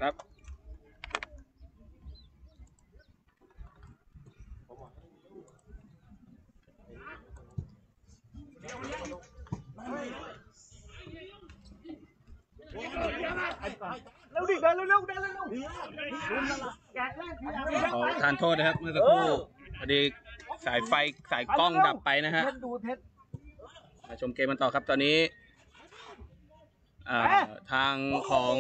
ครับเร็วดิเดินเร็วขอทานโทษนะครับเมื่อสักครู่พอดีสายไฟสายกล้องดับไปนะฮะมาชมเกมกันต่อครับตอนนี้ทางของ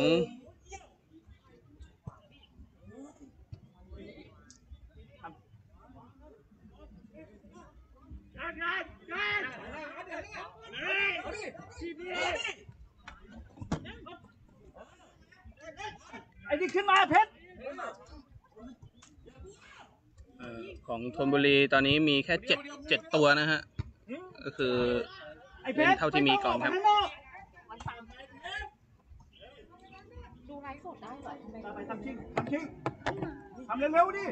ไอ้นี่ขึ้นมาเพชรของธนบุรีตอนนี้มีแค่เจ็ดตัวนะฮะก็คือเป็นเท่าที่มีก่อนครับดูไลฟ์สดได้เหรอไปทำชิงทำเร็วๆดิ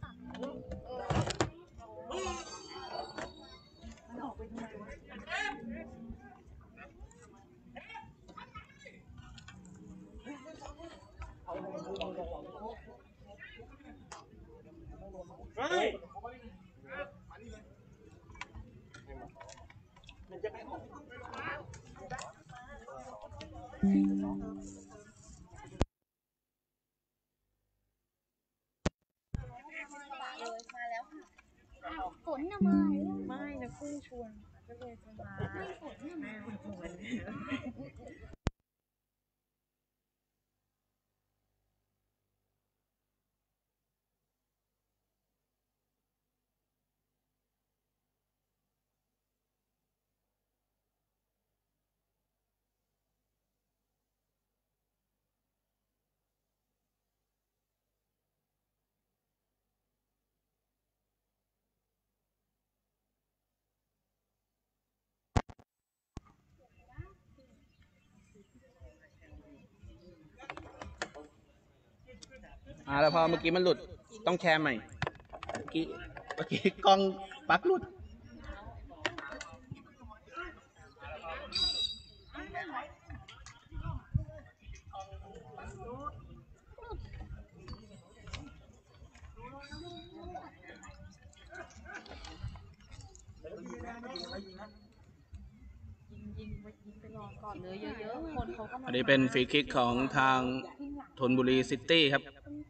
มาแล้วค่ะฝนน่ะมาไม่นะกุ้งชวนก็เลยจะมาฝนน่ะมาแล้วพอเมื่อกี้มันหลุดต้องแชร์ใหม่เมื่อกี้กล้องปลั๊กหลุดยิงไปรอก่อนเลยเยอะๆคนเขาก็มาอันนี้เป็นฟรีคิกของทางธนบุรีซิตี้ครับ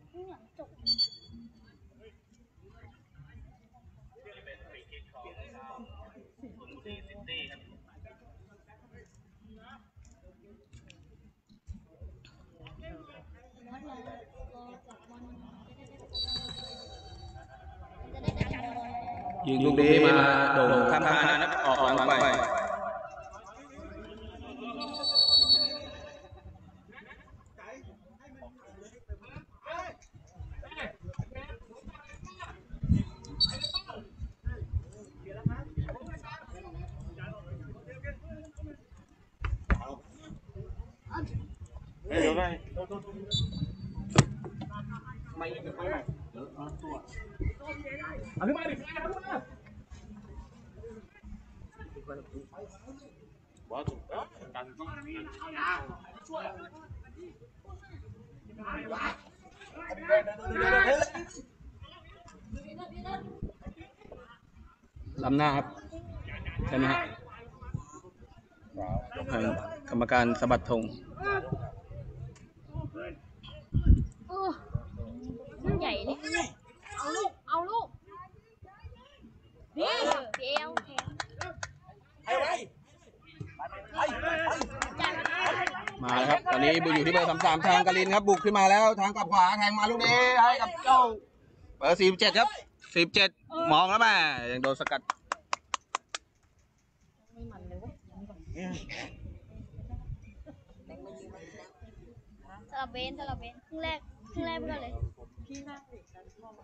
ยิงลูกนี้มาโด่งข้ามคานนะออกหลังไปเดี๋ยวได้เอาขึ้นมาดิล้ำหน้าครับใช่ไหมฮะกรรมการสะบัดธงมันใหญ่เลยเอาลูกนี่เดียวมาแล้วครับตอนนี้บุอยู่ที่เบอร์33ทางกลินครับบุกขึ้นมาแล้วทางกับขวาแทงมาลูกนี้ให้กับเจ้าเบอร์47ครับ47มองแล้วแม่ยังโดนสกัดไม่มันเลยเว้ยสลับเบนครึ่งแรกไปก่อนเลยพี่นั่งดิฉันชอบ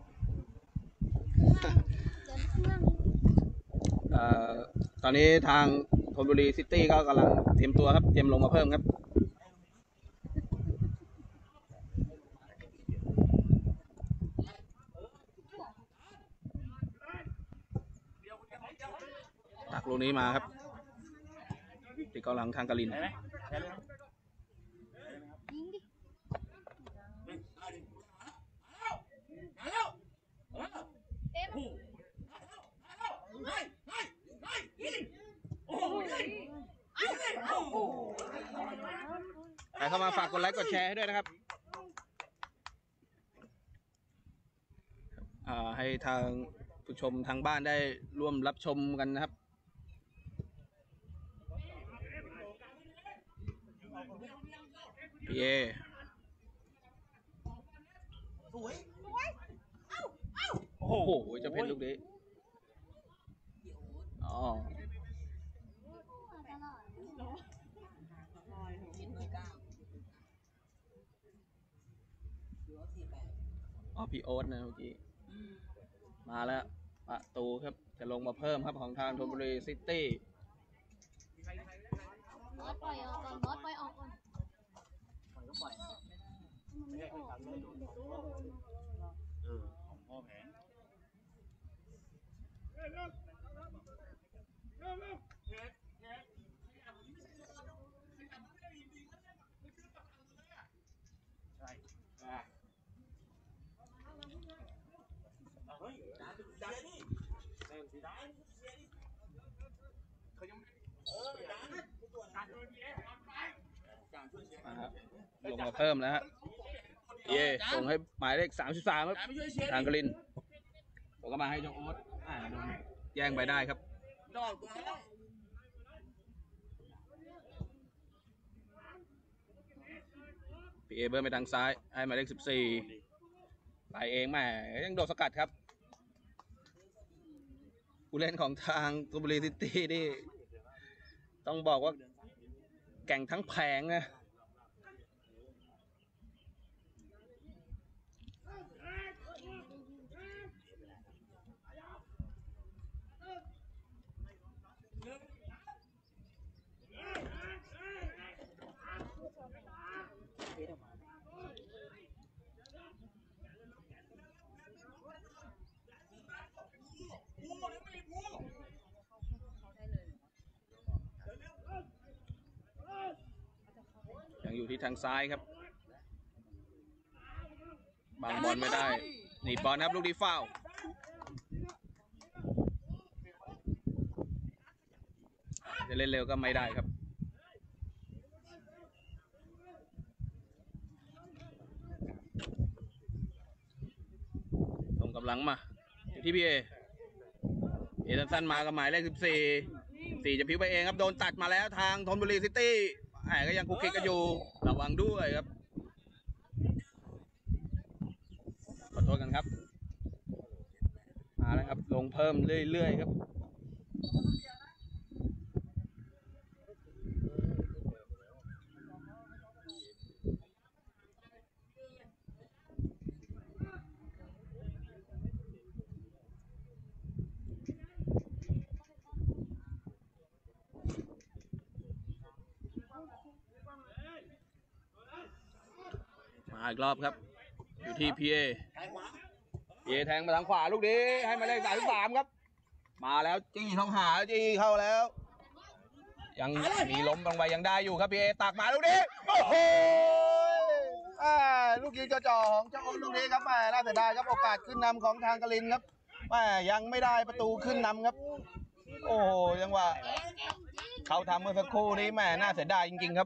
ตอนนี้ทางธนบุรีซิตี้ก็กำลังเตรียมตัวครับเตรียมลงมาเพิ่มครับตักลูกนี้มาครับติดกองหลังทางกลินเข้ามาฝากกดไลค์กดแชร์ให้ด้วยนะครับให้ทางผู้ชมทางบ้านได้ร่วมรับชมกันนะครับพี่เอโอ้โหจะเป็นลูกนี้อ๋อพี่โอ๊ตนะเมื่อกี้มาแล้วประตูครับจะลงมาเพิ่มครับของทางธนบุรีซิตี้บอสปล่อยออกก่อนบอสปล่อยออกก่อนของพ่อแผงใช่ลงมาเพิ่มแล้วฮะเย่ส่งให้หมายเลข33ครับทางกลินผมก็มาให้เจ้าโอ๊ตโดนแย่งไปได้ครับพี่เอเบิร์นไปทางซ้ายให้หมายเลข14ไปเองแหมยังโดดสกัดครับผู้เล่นของทางธนบุรีซิตี้นี่ต้องบอกว่าแก่งทั้งแผงนะยังอยู่ที่ทางซ้ายครับบังบอลไม่ได้หนีบอลครับลูกดีฟาวจะเล่นเร็วก็ไม่ได้ครับส่งกำลังมาอยู่ที่พี่เอสั้นๆมากับหมายเลข14จะพิ้วไปเองครับโดนตัดมาแล้วทางธนบุรีซิตี้ก็ยังคุกคิกกันอยู่ระวังด้วยครับขอโทษกันครับมาแล้วครับลงเพิ่มเรื่อยๆครับมาอีกรอบครับอยู่ที่พีเอแทงมาทางขวาลูกนี้ให้มาเลข33ครับมาแล้วจี้ท้องหาจี้เข้าแล้วยังมีล้มลงไปยังได้อยู่ครับพีเอตักมาลูกนี้โอ้โหลูกยิงจ่อของเจ้าอ้นลูกนี้ครับน่าเสียดายครับโอกาสขึ้นนำของทางกลินครับยังไม่ได้ประตูขึ้นนำครับโอ้โหยังว่าเขาทำเมื่อสักครู่นี้น่าเสียดายจริงๆครับ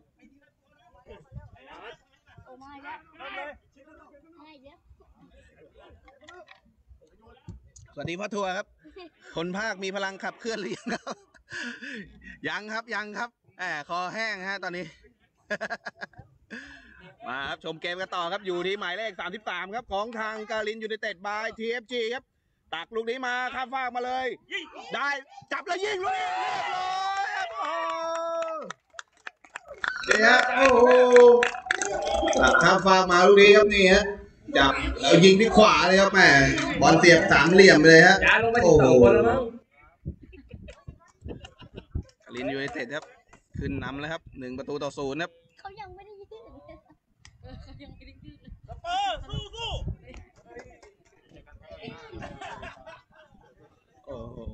สวัสดีพ่อทัวร์ครับคนภาคมีพลังขับเคลื่อนหรือยังครับยังครับคอแห้งฮะตอนนี้ มาครับชมเกมกันต่อครับอยู่ที่หมายเลข33ครับของทางกาลินยูไนเต็ดบาย TFG ครับตักลูกนี้มาข้ามฟากมาเลยได้จับแล้วยิงลูกนี้เรียบร้อยครับนี่ฮะโอ้โหตักข้ามฟากมาลูกนี้ครับนี่ฮะจับเอายิงที่ขวาเลยครับบอลเสียบ3เหลี่ยมเลยฮะโอ้โหกาลินยูไนเต็ดครับขึ้นนำแล้วครับ1-0ครับเขายังไม่ได้ยืดเขายังไม่ได้ยืดสู้โอ้โห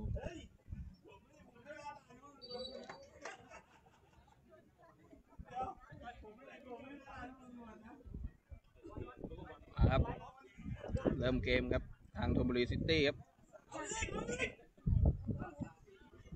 ครับเริ่มเกมครับทางธนบุรีซิตี้ครับ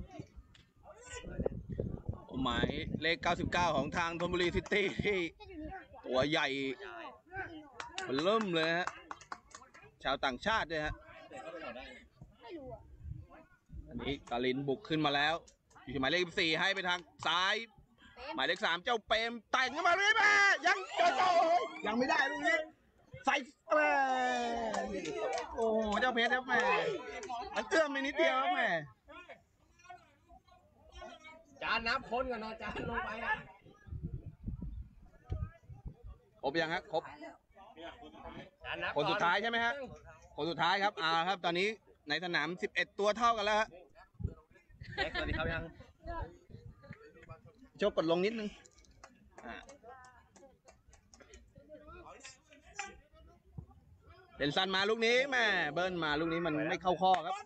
หมายเลข99ของทางธนบุรีซิตี้ที่ตัวใหญ่มันเริ่มเลยฮะชาวต่างชาติเนี่ยฮะไม่รู้อ่ะอันนี้กาลินบุกขึ้นมาแล้วอยู่ที่หมายเลข4ให้ไปทางซ้าย หมายเลข3เจ้าเปรมแต่งขึ้นมาเลยแม่ยังยังไม่ได้ลูกนี้ใส่แม่โอ้โหเจ้าเพชรครับแม่มันเอื้อมไปนิดเดียวครับแม่จานนับคนก่อนนะจานลงไปอ่ะครบยังฮะครบจานนับคนสุดท้ายใช่ไหมฮะคนสุดท้ายครับครับตอนนี้ในสนาม11ตัวเท่ากันแล้วฮะแจ็คสวัสดีครับยังโชคกดลงนิดนึงเป็นสั้นมาลูกนี้แม่เบิ้ลมาลูกนี้มันไม่เข้าข้อครับ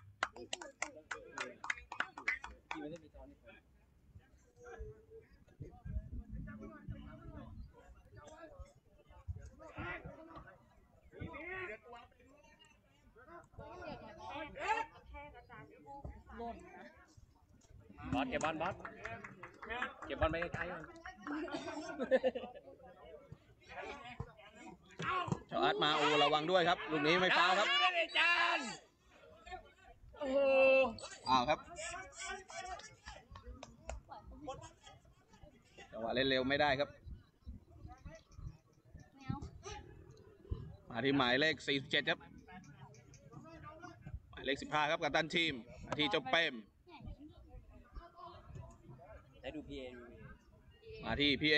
บอสเก็บบอลบอสเก็บบอลไปไกลๆก่อนเจ้าอาร์ตมาโอระวังด้วยครับลูกนี้ไม่ฟาวครับจานโอ้โหครับจังหวะเล่นเร็วไม่ได้ครับไม่เอามาที่หมายเลข47ครับหมายเลข15ครับกัปตันทีมมาที่เจ้าเปรมได้ดูพีเอมาที่พี่เอ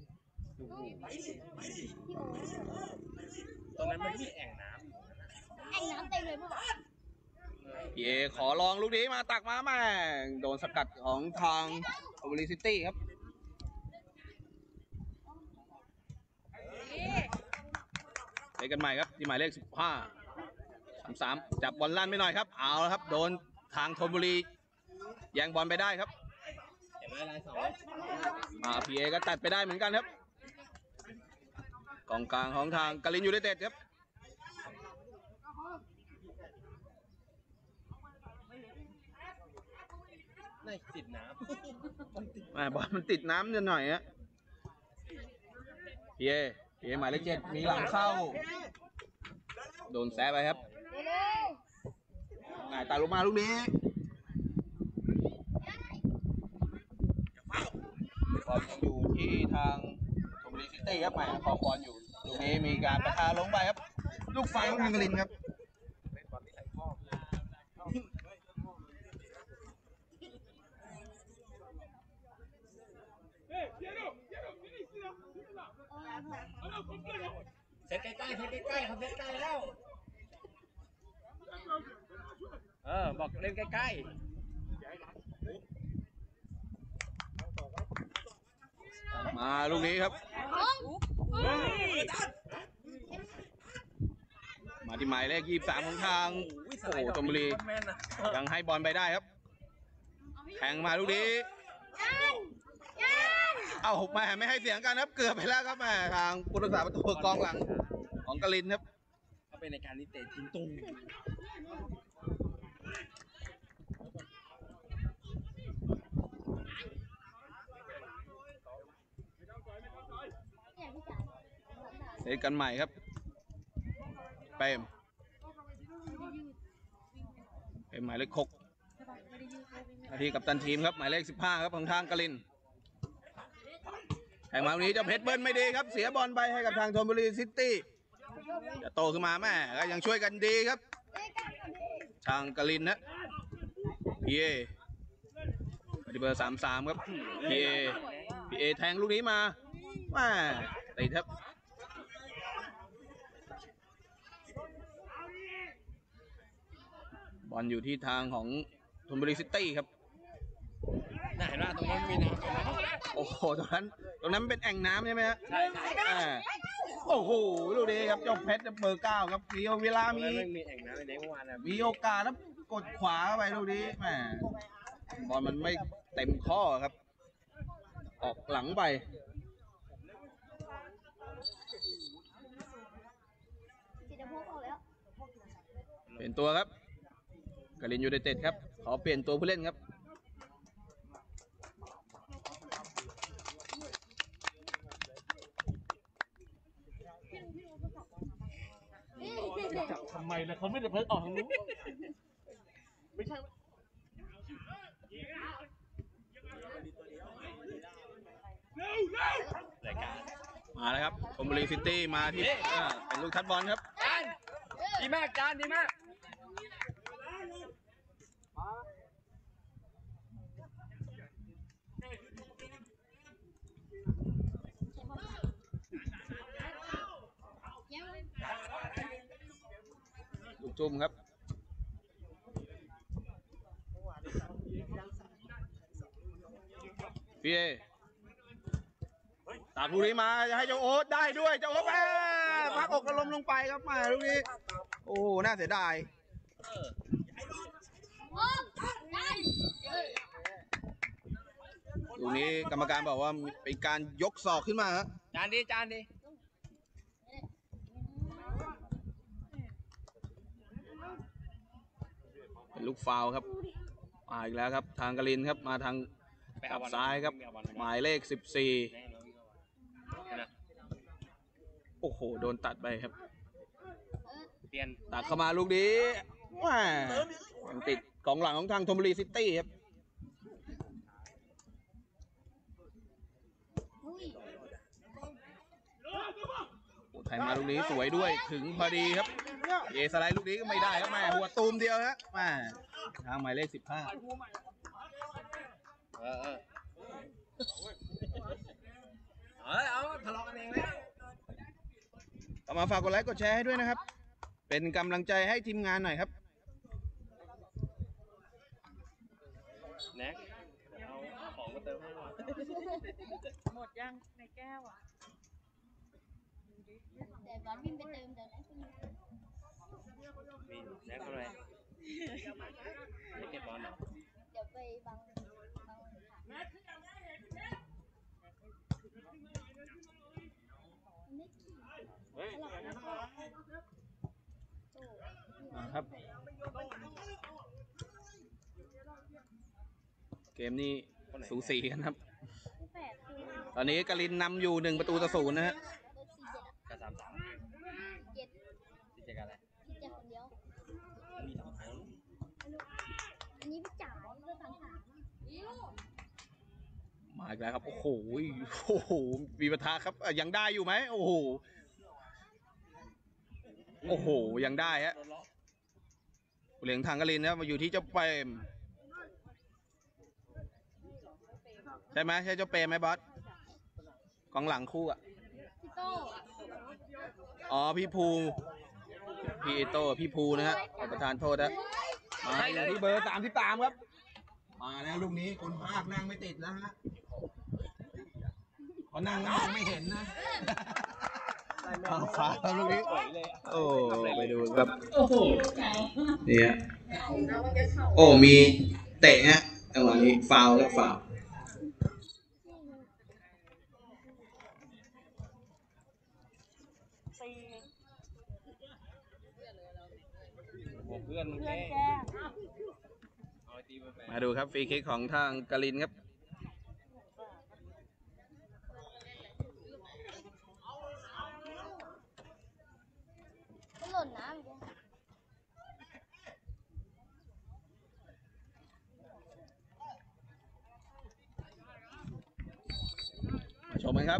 ตรงนั้นมันมีแอ่งน้แอ่งน้ำเต็มเลยพวกพี่เอขอลองลูกนี้มาตักมาแม่งโดนสกัดของทางโอเวอร์ซิตี้ครับเล่นกันใหม่ครับที่หมายเลข15 33จับบอลลั่นไปหน่อยครับเอาแล้วครับโดนทางธนบุรีแย่งบอลไปได้ครับำเห็นไหมลายสองพีเอก็ตัดไปได้เหมือนกันครับกองกลางของทางกาลินยูไนเต็ดครับน่าติดน้บอลมันติดน้ำนิดหน่อยฮะพีเอหมายเลข7มีหลังเข้าโดนแซะไปครับตาลงมาลูกนี้บอลอยู่ที่ทางชลบุรีซิตี้ครับหมายครองบอลอยู่ตรงนี้มีการประทาลงไปครับลูกไฟของทางกาลินครับำเซตใกล้ๆเซตใกล้ๆครับเซตใกล้แล้วบอกเล่นใกล้ๆมาลูกนี้ครับมาที่หมายเลข23ของทางชลบุรียังให้บอลไปได้ครับแข่งมาลูกนี้เอาแม่ไม่ให้เสียงกันครับเกือบไปแล้วครับแม่ทางผู้รักษาประตูกองหลังของกลินครับเขาเป็นในการนิเตะทิ้งตุ้งเซตกันใหม่ครับเปรมหมายเลข6นาทีกับตันทีมครับหมายเลข15ครับของทางกลินแข่งมาวันนี้เจ้าเพชรเบิ้ลไม่ดีครับเสียบอลไปให้กับทางธนบุรีซิตี้จะโตขึ้นมาแม่ก็ยังช่วยกันดีครับทางกลินนะพีเอเบอร์33ครับพีเอแทงลูกนี้มาแม่ติดครับบอลอยู่ที่ทางของธนบุรีซิตี้ครับน่าเห็นว่าตรงนั้นมีน้ำโอ้โหตรงนั้นเป็นแอ่งน้ำใช่ไหมฮะใช่ใช่โอ้โหดูดีครับเจ้าเพชรเบอร์9ครับมีเวลามีมีแอ่งน้ำในเมื่อวานนะมีโอกาสแล้วกดขวาไปลูกนี้แหมบอลมันไม่เต็มข้อครับ ออกหลังไปเปลี่ยนตัวครับกาลินยูไนเต็ดครับขอเปลี่ยนตัวผู้เล่นครับเลยเขาไม่ได้เพิ่งออกทางนู้นไม่ใช่รายการมาแล้วครับชลบุรีซิตี้มาที่เป็นลูกทัดบอลครับดีมากจานดีมากลูกจุ่มครับพี่เอตัดลูกนี้มาจะให้เจ้าโอ๊ตได้ด้วยเจ้าโอ๊ตพักอกกระลมลงไปครับมาลูกนี้โอ้น่าเสียดายลูกนี้กรรมการบอกว่าเป็นการยกศอกขึ้นมาฮะจานดีจานดีเป็นลูกฟาวล์ครับมาอีกแล้วครับทางกลินครับมาทางกับซ้ายครับหมายเลข14โอ้โหโดนตัดไปครับเปลี่ยนตัดเข้ามาลูกนี้ว้ายังติดกองหลังของทางชลบุรีซิตี้ครับโอ้ไทยมาลูกนี้สวยด้วยถึงพอดีครับเอสไลด์ลูกนี้ก็ไม่ได้ครับแม่หัวตูมเดียวฮะแม่ทางหมายเลข15 เอาทะเลาะกันเองแล้วต่อมาฝากกดไลค์กดแชร์ให้ด้วยนะครับเป็นกำลังใจให้ทีมงานหน่อยครับแน็กเอาของมาเติมให้หน่อยหมดยังในแก้วอ่ะแต่บอลวิ่งไปเติมเดี๋ยวนะมีแน็กอะไรไม่เก็บบอลเหรอเดี๋ยวไปบังครับเกมนี้สูสีกันครับ ตอนนี้กลินนำอยู่1-0นะฮะกระสามสามเจ็ดที่จะกันอะไรที่เจ็ดคนเดียวมีสองทางอันนี้พี่จ๋าเพื่อนสามมาอีกแล้วครับโอ้โหโอ้โหมีปะทะครับยังได้อยู่ไหมโอ้โหโอ้โหยังได้ฮะเหลียงทางกลินนะมาอยู่ที่เจ้าเปรมใช่ไหมใช่เจ้าเปรมไหมบอสกองหลังคู่อ่ะพี่โต้อ๋อพี่ภูพี่โตพี่ภูนะฮะขอประทานโทษนะมาอยู่ที่เบอร์33ครับมาแล้วลูกนี้คนภาคนั่งไม่ติดแล้วฮะเขานั่งไม่เห็นนะฟ้าลูกนี้โอ้ไปดูครับโอ้โหเนี่ยโอ้มีเตะฮะจังหวะนี้ฟาวแล้วฟาวเพื่อนมึงแกมาดูครับฟรีคิกของทางกลินครับหล่นน้ำมาชมกันครับ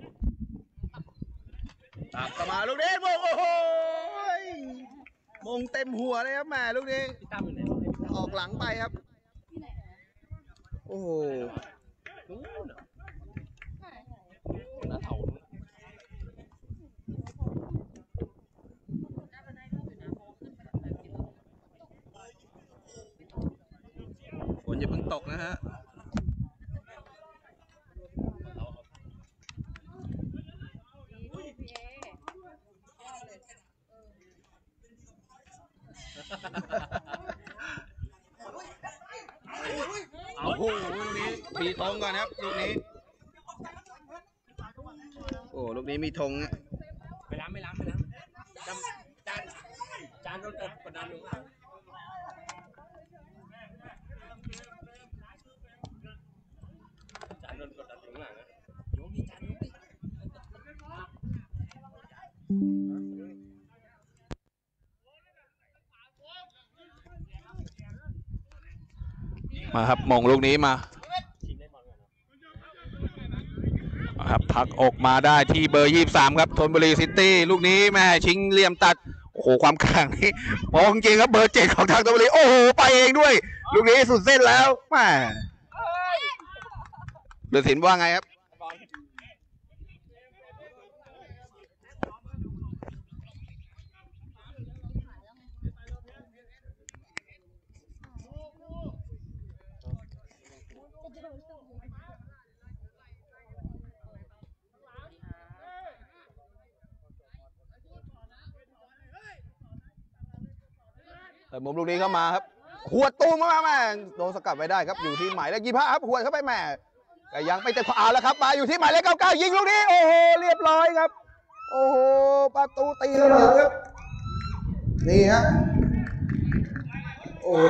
ตักกลับมาลูกนี้โอ้โหมงเต็มหัวเลยครับแม่ลูกนี้พี่ตั้มอยู่ไหนออกหลังไปครับโอ้โหน้าเถาฝนอย่าเพิ่งตกนะฮะเอาโอ้โหลูกนี้มีธงก่อนครับลูกนี้โอ้ลูกนี้มีธงนะไม่ล้ำจานโดนกดดันอยู่ข้างหลังจานโดนกดดันอยู่ข้างหลังนะโยมดีจานโยมดีมาครับมงลูกนี้มาครับพักอกมาได้ที่เบอร์23ครับธนบุรีซิตี้ลูกนี้แม่ชิงเหลี่ยมตัดโอ้โหความแข็งนี่มองจริงครับเบอร์7ของทางธนบุรีโอ้โหไปเองด้วยลูกนี้สุดเส้นแล้วแม่เดือดสินว่าไงครับแต่มุมลูกนี้เข้ามาครับขวดตูมมาแม่โดนสกัดไว้ได้ครับอยู่ที่หมายเลข25ครับขวดเข้าไปแม่แต่ยังไม่จะเอาแล้วครับมาอยู่ที่หมายเลข99ยิงลูกนี้โอ้โหเรียบร้อยครับโอ้โหประตูตีเสมอครับนี่ฮะโอ้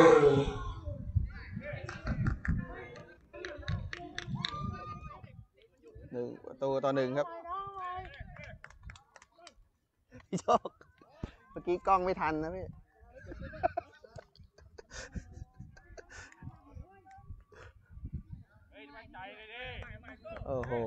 1-1ครับพี่โชคเมื่อกี้กล้องไม่ทันนะพี่โอ้โห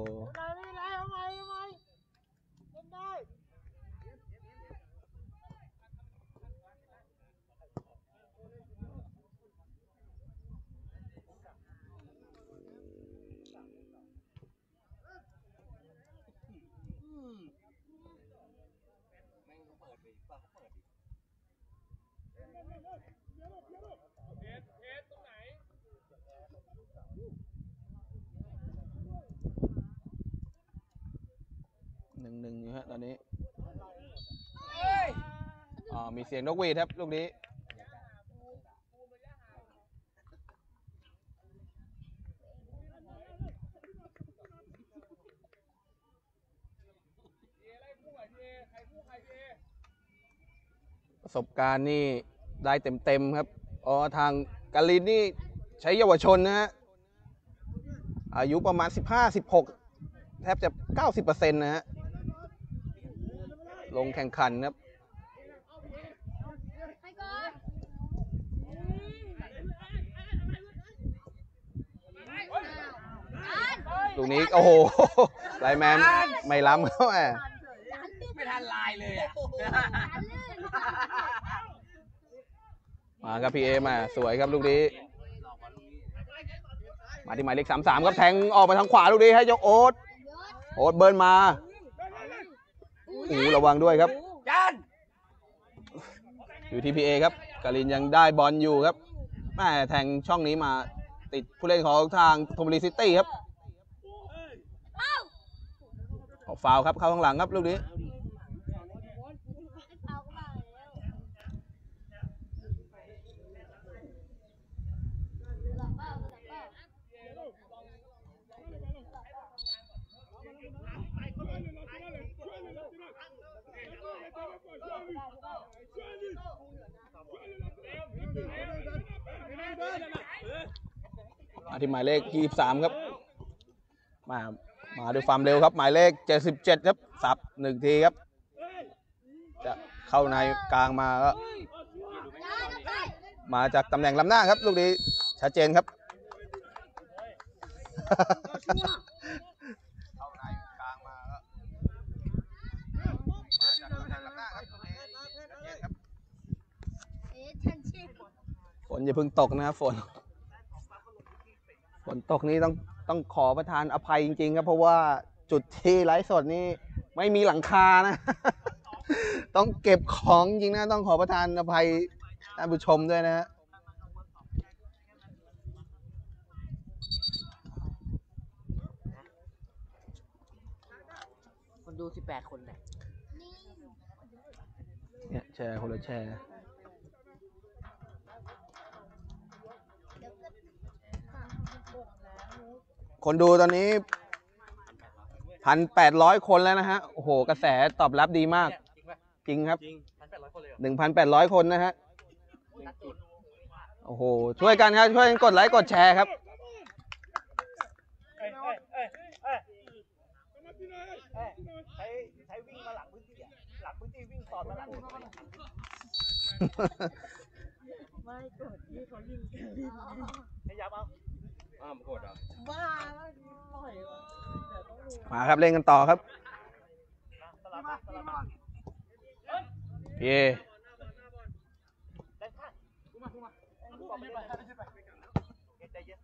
1-1อยู่ฮะตอนนี้มีเสียงนกหวีดครับลูกนี้ประสบการณ์นี่ได้เต็มครับทางกาลินนี่ใช้เยาวชนนะฮะอายุประมาณ15-16แทบจะ 90% นะฮะลงแข่งขันครับลูกนี้โอ้โหไลน์แมนไม่ล้ำเข้าไม่ทันลายเลยอ่ะมาครับพีเอมาสวยครับลูกนี้มาที่หมายเลข33ครับแทงออกไปทางขวาลูกนี้ให้เจ้าโอ๊ตเบิร์นมาโอ้ระวังด้วยครับอยู่ที่พีเอครับกาลินยังได้บอลอยู่ครับแม่แทงช่องนี้มาติดผู้เล่นของทางธนบุรีซิตี้ครับออกฟาวครับเข้าข้างหลังครับลูกนี้ที่หมายเลข23ครับมาด้วยความเร็วครับหมายเลข77ครับสับ1ทีครับจะเข้าในกลางมาก็มาจากตำแหน่งล้ำหน้าครับลูกนี้ชัดเจนครับเข้าในกลางมาก็มาจากตำแหน่งล้ำหน้าครับลูกนี้ชัดเจนครับฝนอย่าเพิ่งตกนะครับฝนตกนี้ต้องขอประทานอภัยจริงๆครับเพราะว่าจุดที่ไลฟ์สดนี้ไม่มีหลังคานะ ต้องเก็บของจริงนะต้องขอประทานอภัยท่านผู้ชมด้วยนะฮะคนดู18 คนเนี่ยแชร์คนละแชร์คนดูตอนนี้ 1,800 คนแล้วนะฮะโอ้โหกระแสตอบรับดีมากจริงครับ 1,800 คนนะฮะโอ้โหช่วยกันครับช่วยกันกดไลค์กดแชร์ครับใช้วิ่งมาหลังพื้นที่วิ่งสอดมาหลังไม่กดที่เขายิงกันดิให้ยับเอาอ้าวมากดเหรอบ้าแล้วปล่อยวะเดี๋ยวต้องดูมาครับเล่นกันต่อครับสลับมาสลับมาพี่เอได้ค่ะกูมาไม่ไปใจเย็น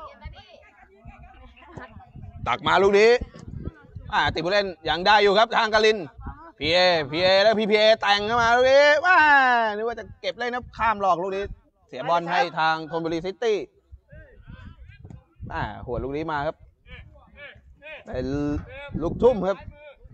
ตักมาลูกนี้ติดผู้เล่นยังได้อยู่ครับทางกาลินพีเอแล้วพีเอแต่งเข้ามาลูกนี้ว้านึกว่าจะเก็บเล่นนะข้ามหลอกลูกนี้เสียบอลให้ทางธนบุรีซิตี้หัวลูกนี้มาครับเป็นลูกทุ่มครับ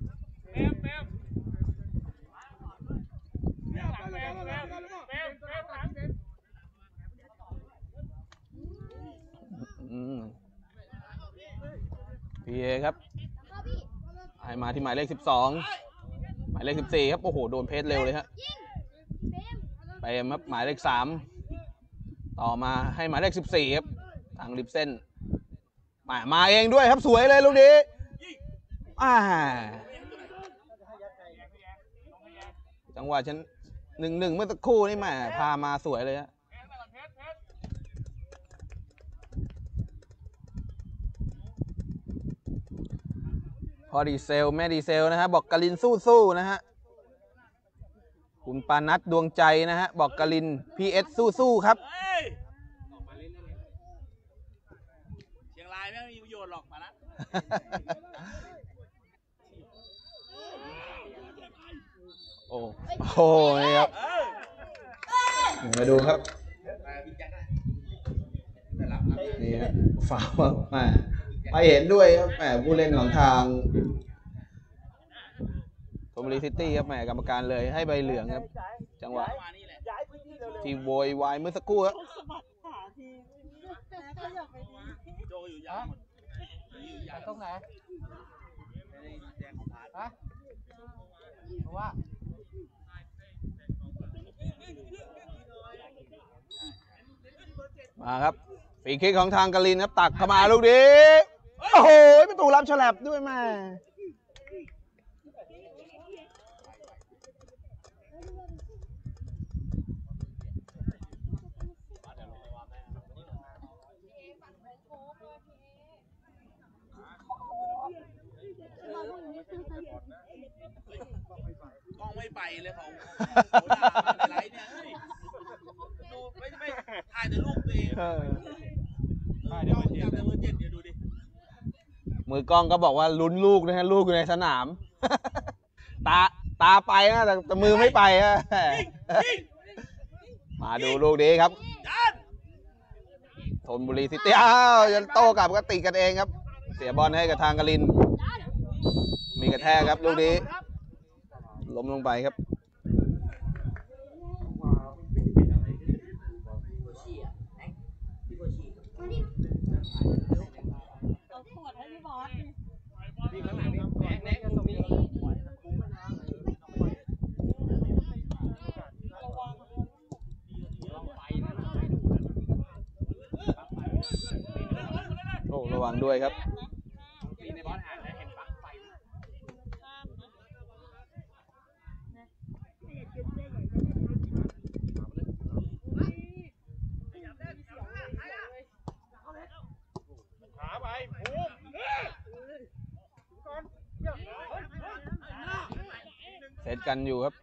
พีเอครับให้มาที่หมายเลข12หมายเลข14ครับโอ้โหโดนเพจเร็วเลยฮะไปครับหมายเลข3ต่อมาให้หมายเลข14ครับทางริบเส้นมาเองด้วยครับสวยเลยลูกนี้จังหวะฉัน1-1เมื่อสักครู่นี่แหมพามาสวยเลยฮะพอดีเซลแม่ดีเซลนะฮะบอกกลินสู้ๆนะฮะคุณปานัทดวงใจนะฮะบอกกลินพีเอสสู้ๆครับออกมาเล่นได้เลยเชียงรายไม่มีประโยชน์หรอกมาละโอ้โหนี่ครับมาดูครับนี่ฮะฝาวมาไปเห็นด้วยครับแหมผู้เล่นของทางธนบุรีซิตี้ครับแหมกรรมการเลยให้ใบเหลืองครับจังหวะย้ายพื้นที่เร็วที่โวยวายเมื่อสักครู่ครับๆสมัครขาทีก็อยากไปดีโจอยู่ยาวหมดอยู่ยาวตรงไหนไม่ได้แดงของพาร์ทฮะเพราะว่ามาครับฟรีคิกของทางกลินครับตักเข้ามาลูกนี้โอ้โหประตูรับฉลับด้วยแม่กล้องไม่ไปเลยของโคราชในไลฟ์เนี่ยดูไม่ถ่ายแต่รูปตัวเองถ่ายแต่เบอร์7เดี๋ยวดูดิมือกล้องก็บอกว่าลุ้นลูกนะฮะลูกอยู่ในสนาม ตาไปนะแต่มือไม่ไปฮะมาดูลูกนี้ครับธนบุรีซิตี้ยันโต้กลับก็ติดกันเองครับ เสียบอลให้กับทางกลินมีกระแทกครับลูกนี้ล้มลงไปครับเอาขวดให้พี่บอสนี่ข้างหลังนี่แน็กตรงนี้โอ้ระวังด้วยครับในบอสหาแล้วเห็นปลั๊กไฟขาไปภูมิเซตกันอยู่ครับ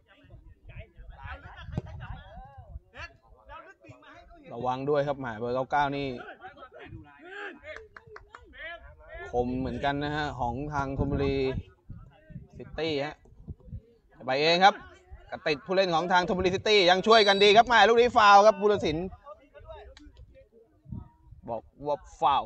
ระวังด้วยครับหมายเบอร์99นี่คมเหมือนกันนะฮะของทางธนบุรีซิตี้ฮะไปเองครับกระติดผู้เล่นของทางธนบุรีซิตี้ยังช่วยกันดีครับหมายลูกนี้ฟาวครับบุรศิลป์บอกว่าฟาว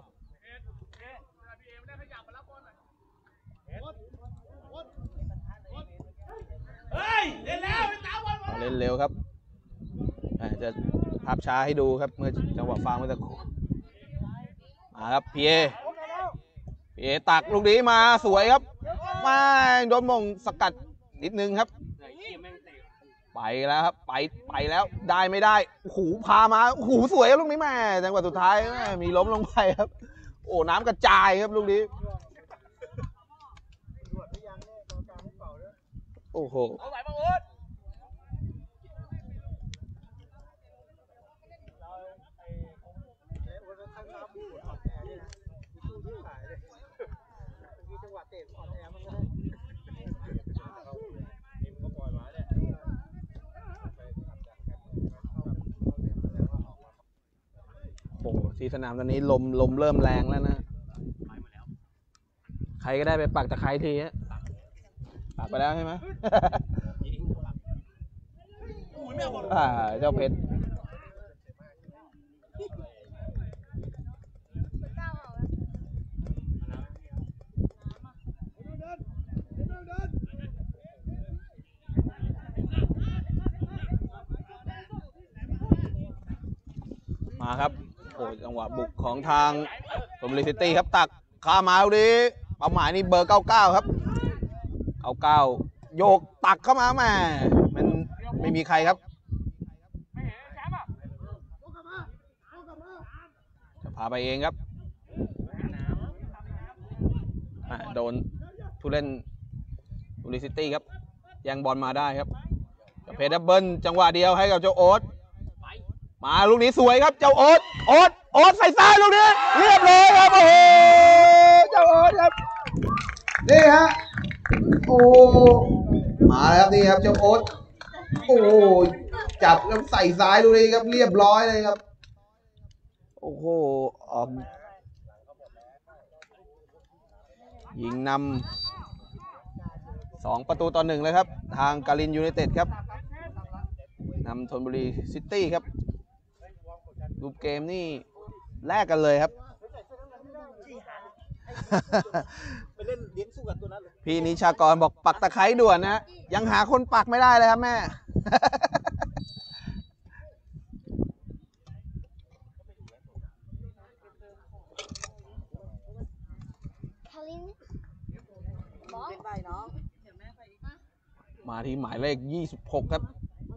เล่นเร็วครับจะภาพช้าให้ดูครับเมื่อจังหวะฟาวเมื่อสักครู่มาครับพีเอตักลูกนี้มาสวยครับมาโดนมงสกัดนิดนึงครับไปแล้วครับไปแล้วได้ไม่ได้โอ้โหพามาโอ้โหสวยครับลูกนี้แม่จังหวะสุดท้ายมีล้มลงไปครับโอ้น้ำกระจายครับลูกนี้โอ้โหเอาไหวบ้างโอ๊ตที่สนามตอนนี้ลมเริ่มแรงแล้วนะใครก็ได้ไปปักตะไคร้ทีฮะปักไปแล้วใช่ไหม เจ้าเพชรมาครับโอ้จังหวะบุกของทางชลบุรีซิตี้ครับตักข้ามาดูดิเป้าหมายนี่เบอร์ 99 ครับ 99 โยกตักเข้ามาแม่มันไม่มีใครครับจะพาไปเองครับโดนผู้เล่นชลบุรีซิตี้ครับแย่งบอลมาได้ครับเพชรดับเบิลจังหวะเดียวให้กับเจ้าโอ๊ตมาลูกนี้สวยครับเจ้าโอ๊ตใส่ซ้ายลูกนี้เรียบร้อยครับโอ้โหเจ้าโอ๊ตครับนี่ฮะโอ้มาแล้วครับนี่ครับเจ้าโอ๊ตโอ้จับแล้วใส่ซ้ายลูกนี้ครับเรียบร้อยเลยครับโอ้โหออกยิงนำ2-1เลยครับทางกาลินยูไนเต็ดครับนำชลบุรีซิตี้ครับรูปเกมนี่แลกกันเลยครับไปเล่นเลี้ยงสู้กับตัวนั้นเลยพี่นิชากรบอกปักตะไคร้ด่วนนะยังหาคนปักไม่ได้เลยครับแม่คารินบอสเป็นไปน้องมาที่หมายเลข26ครับ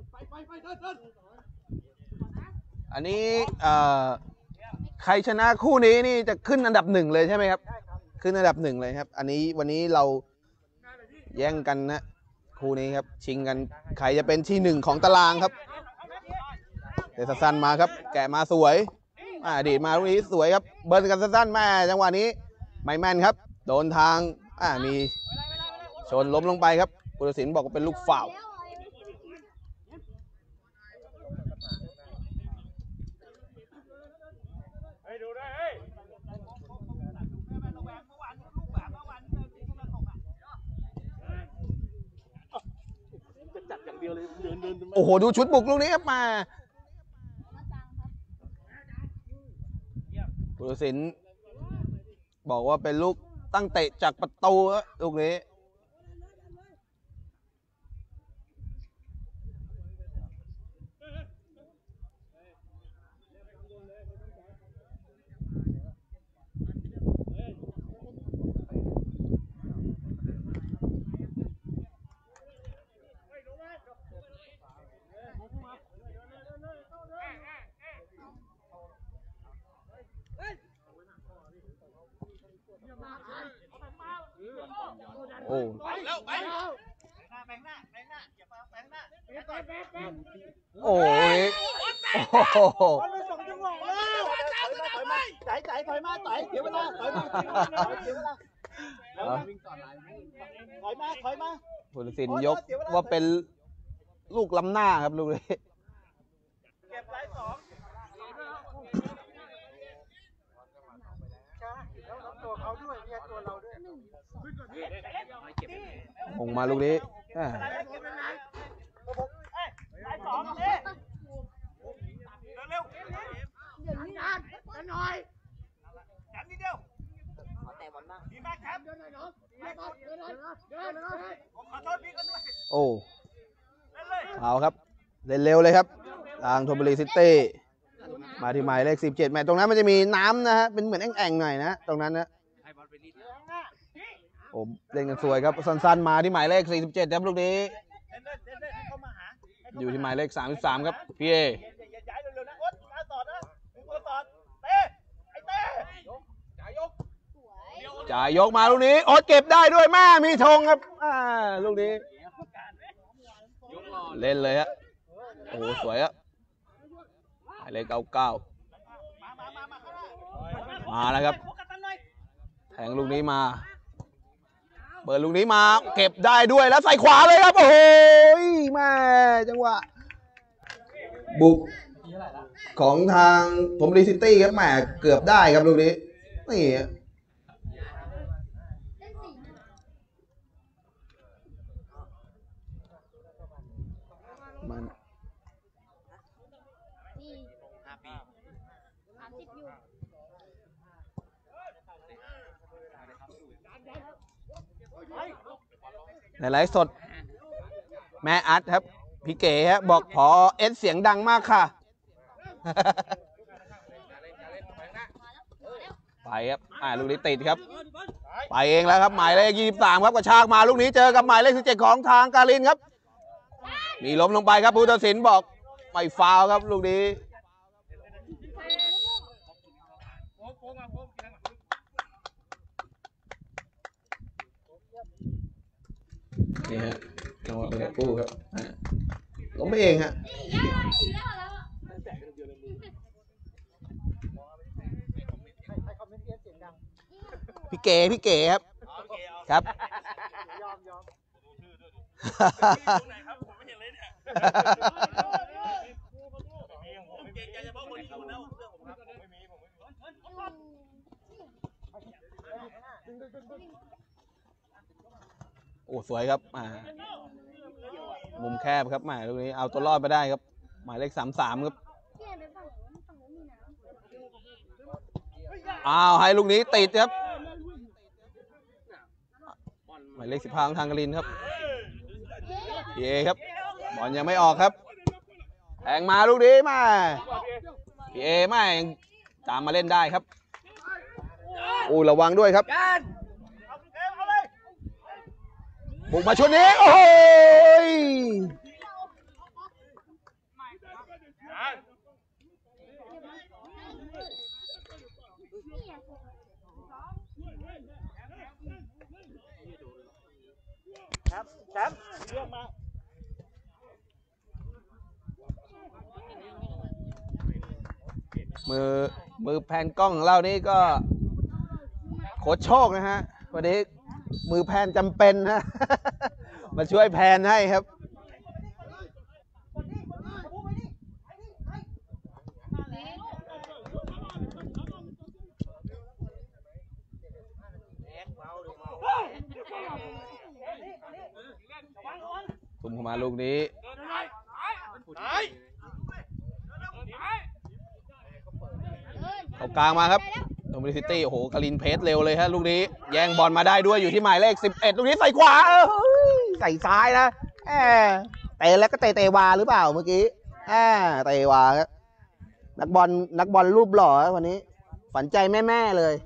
อันนี้ใครชนะคู่นี้นี่จะขึ้นอันดับ1เลยใช่ไหมครับขึ้นอันดับ1เลยครับอันนี้วันนี้เราแย่งกันนะคู่นี้ครับชิงกันใครจะเป็นที่1ของตารางครับเดชสั้นมาครับแกะมาสวยดีดมาลูกนี้สวยครับเบิร์นกันสั้นแม่จังหวะนี้ไม่แม่นครับโดนทางมีชนล้มลงไปครับผู้ตัดสินบอกว่าเป็นลูกฝ่าวโอ้โหดูชุดบุกลูกนี้ครับมาผู้ตัดสินบอกว่าเป็นลูกตั้งเตะจากประตูลูกนี้โอ้โอ้ยโอ้โหส่งจังหวะแล้วถอยมาจ่ายถอยมาจ่ายเดี๋ยวเวลาถอยมาเดี๋ยวเวลาถอยมาผู้ตัดสินยกว่าเป็นลูกล้ำหน้าครับลูกนี้เก็บไล่2แล้วตัวเขาด้วยเนี่ยตัวเราด้วยมงมาลูกนี้ไล่2เลยเร็วๆหน่อยจับนิดเดียวขอแต่บอลบ้างดีมากครับเดินหน่อยน้องเดินขอโทษพี่กันด้วยโอ้เอาครับเล่นเร็วเลยครับทางชลบุรีซิตี้มาที่หมายเลข17แมตช์ตรงนั้นมันจะมีน้ำนะฮะเป็นเหมือนแอ่งๆหน่อยนะตรงนั้นนะโอ้เล่นกันสวยครับสั้นๆมาที่หมายเลข47ครับลูกนี้อยู่ที่หมายเลข33ครับพี่เอจ่ายยกมาลูกนี้โอ๊ตเก็บได้ด้วยแม่มีธงครับลูกนี้เล่นเลยฮะโอ้สวยอะหมายเลข99มาแล้วครับแทงลูกนี้มาเปิดลูกนี้มาเก็บได้ด้วยแล้วใส่ขวาเลยครับโอ้โหแม่จังหวะบุกของทางผมรีซิตี้ครับแหมเกือบได้ครับลูกนี้นี่มัน ในไลฟ์สดแม่อัดครับพี่เก๋ฮะบอกพอเอสเสียงดังมากค่ะ ไปครับลูกนี้ติดครับไปเองแล้วครับหมายเลข23ครับกระชากมาลูกนี้เจอกับหมายเลข17ของทางการินครับมีล้มลงไปครับผู้ตัดสินบอกไม่ฟาวล์ครับลูกนี้นี่ฮะจังหวะเป็นกู้ครับล้มไปเองฮะพี่เก๋ครับครับโอ้สวยครับมุมแคบครับลูกนี้เอาตัวรอดไปได้ครับหมายเลข33ครับให้ลูกนี้ติดครับหมายเลข15ของทางกลินครับเอครับบอลยังไม่ออกครับแทงมาลูกนี้มาเอไม่ตามมาเล่นได้ครับระวังด้วยครับบุกมาชุดนี้โอ้ยแชมป์เรียกมามือแพนกล้องของเรานี่ก็โคตรโชคนะฮะวันนี้มือแพนจำเป็นฮะ มาช่วยแพนให้ครับทุ่มเข้ามาลูกนี้เขากลางมาครับโดมินิซิตี้โอ้โหกาลินเพสเร็วเลยฮะลูกนี้แย่งบอลมาได้ด้วยอยู่ที่หมายเลข11ลูกนี้ใส่ขวาใส่ซ้ายนะเตะแล้วก็เตะวาหรือเปล่าเมื่อกี้เตะวาครับนักบอลรูปหล่อวันนี้ฝันใจแม่ๆเลย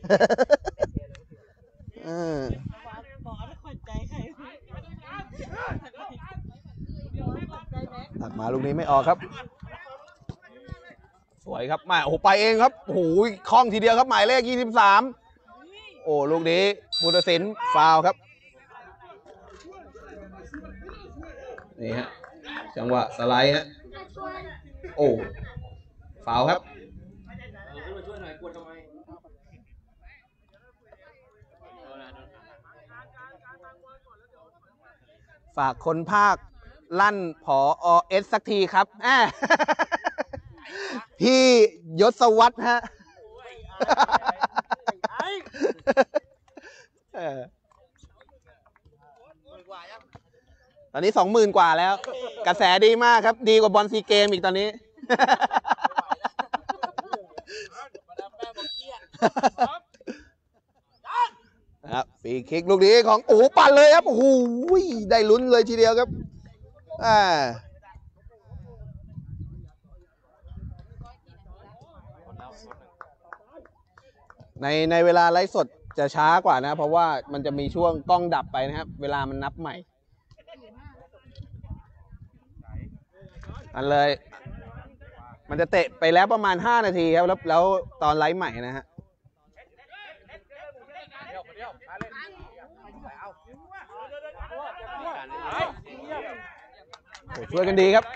ตักมาลูกนี้ไม่ออกครับสวยครับโอ้โหไปเองครับโอ้โหคล่องทีเดียวครับหมายเลข23โอ้ลูกนี้ผู้ตัดสินฟาวล์ครับนี่ฮะจังหวะสไลด์ฮะโอ้ฟาวล์ครับฝากคนภาคลั่นผอเอสสักทีครับพี่ยศวัฒน์ฮะตอนนี้20,000 กว่าแล้วกระแสดีมากครับดีกว่าบอลซีเกมอีกตอนนี้ครับฟรีคิกลูกนี้ของโอ้ปั่นเลยครับโอ้โหได้ลุ้นเลยทีเดียวครับในเวลาไลฟ์สดจะช้ากว่านะเพราะว่ามันจะมีช่วงกล้องดับไปนะครับเวลามันนับใหม่มันจะเตะไปแล้วประมาณ5 นาทีครับแล้วตอนไลฟ์ใหม่นะฮะช่วยกันดีครับ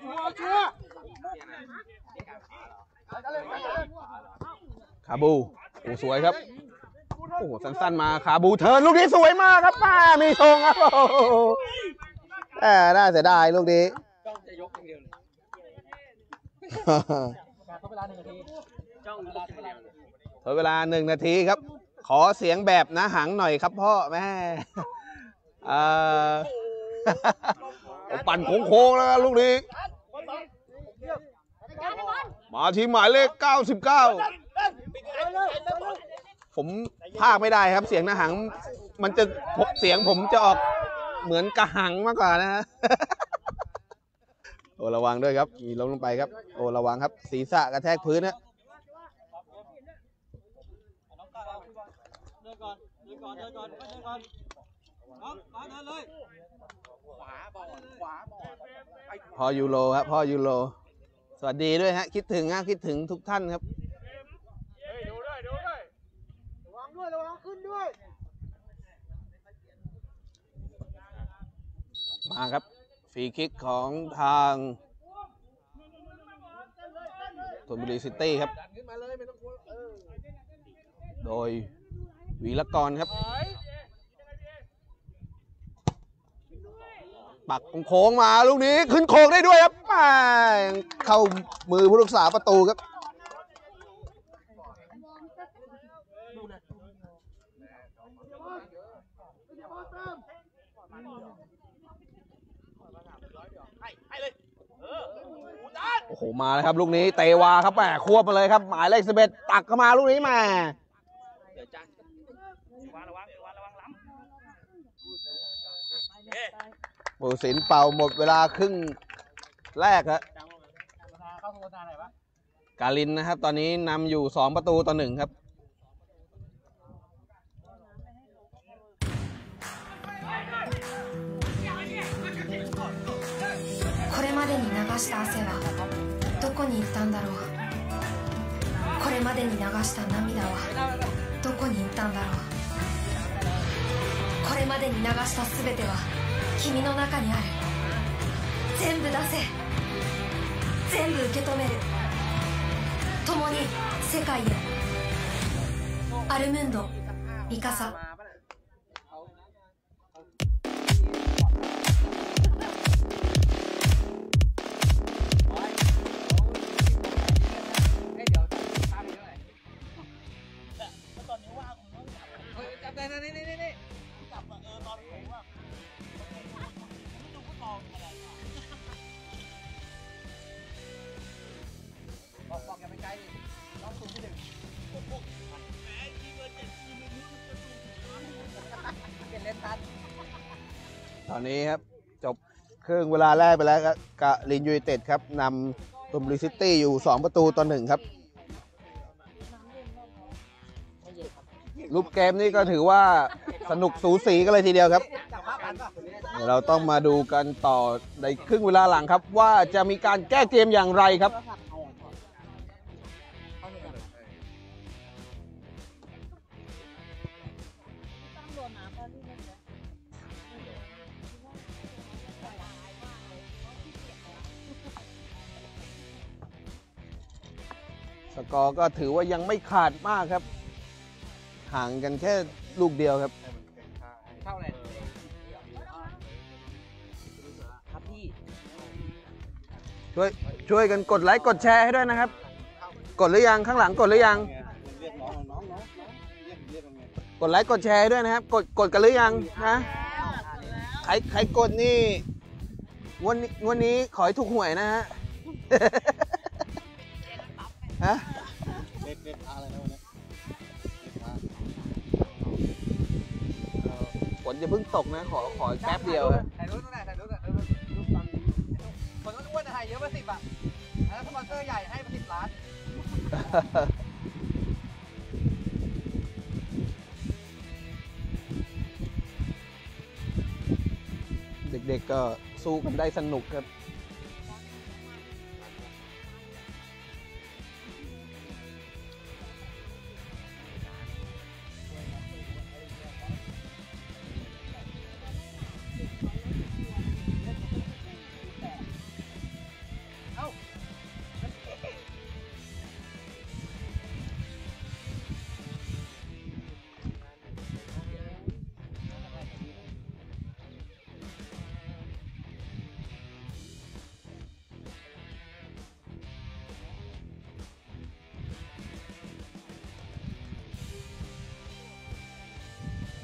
คาบูโอ้สวยครับโอ้สั้นๆมาคาบูเทิร์นลูกนี้สวยมากครับมีทรงครับน่าเสียดายลูกนี้ทดเวลา 1 นาทีครับ ขอเสียงแบบนะหังหน่อยครับพ่อแม่ปั่นโค้งๆแล้วลูกนี้มาทีหมายเลข 99 ผมพากไม่ได้ครับเสียงนะหังมันจะเสียงผมจะออกเหมือนกระหังมากกว่านะฮะ โอ้ระวังด้วยครับมีล้มลงไปครับโอ้ระวังครับศีรษะกระแทกพื้นนะพ่อยูโรครับพ่อยูโรสวัสดีด้วยฮะคิดถึงทุกท่านครับดูด้วยระวังขึ้นด้วยมาครับฟรีคิกของทางธนบุรีซิตี้ครับโดยวีรกรครับปักโค้งมาลูกนี้ขึ้นโค้งได้ด้วยครับเข้ามือผู้รักษาประตูครับโอ้โหมาแล้วครับลูกนี้เตวาครับแหมควบมาเลยครับหมายเลข 11ตักเข้ามาลูกนี้มาผู้ตัดสินเป่าหมดเวลาครึ่งแรกครับกาลินนะครับตอนนี้นำอยู่2-1ครับこれまでに流した汗はどこに行ったんだろう。これまでに流した涙はどこに行ったんだろう。これまでに流したすべては君の中にある。全部出せ。全部受け止める。共に世界へ。アルムンド、ミカサ。 ตอนนี้ครับจบครึ่งเวลาแรกไปแล้วครับกะลินยูไนเต็ดครับนำธนบุรีซิตี้อยู่2-1ครับรูปเกมนี้ก็ถือว่าสนุกสูสีกันเลยทีเดียวครับเดี๋ยวเราต้องมาดูกันต่อในครึ่งเวลาหลังครับว่าจะมีการแก้เกมอย่างไรครับสกอร์ก็ถือว่ายังไม่ขาดมากครับห่างกันแค่ลูกเดียวครับเท่าไหร่ครับพี่ช่วยกันกดไลค์กดแชร์ให้ด้วยนะครับกดหรือยังข้างหลังกดหรือยังกดไลค์กดแชร์ให้ด้วยนะครับกดกันหรือยังนะใครกดนี่วันนี้ขอให้ถูกหวยนะฮะฮะเด็ดอะไรนะวันนี้ฝนจะเพิ่งตกนะขอแป๊บเดียวถ่ายรูปตรงไหนถ่ายรูปคนต้องอ้วนถ่ายเยอะมา10อ่ะแล้วสปอนเซอร์ใหญ่ให้มา10 ล้านเด็กๆก็สู้กันได้สนุกครับ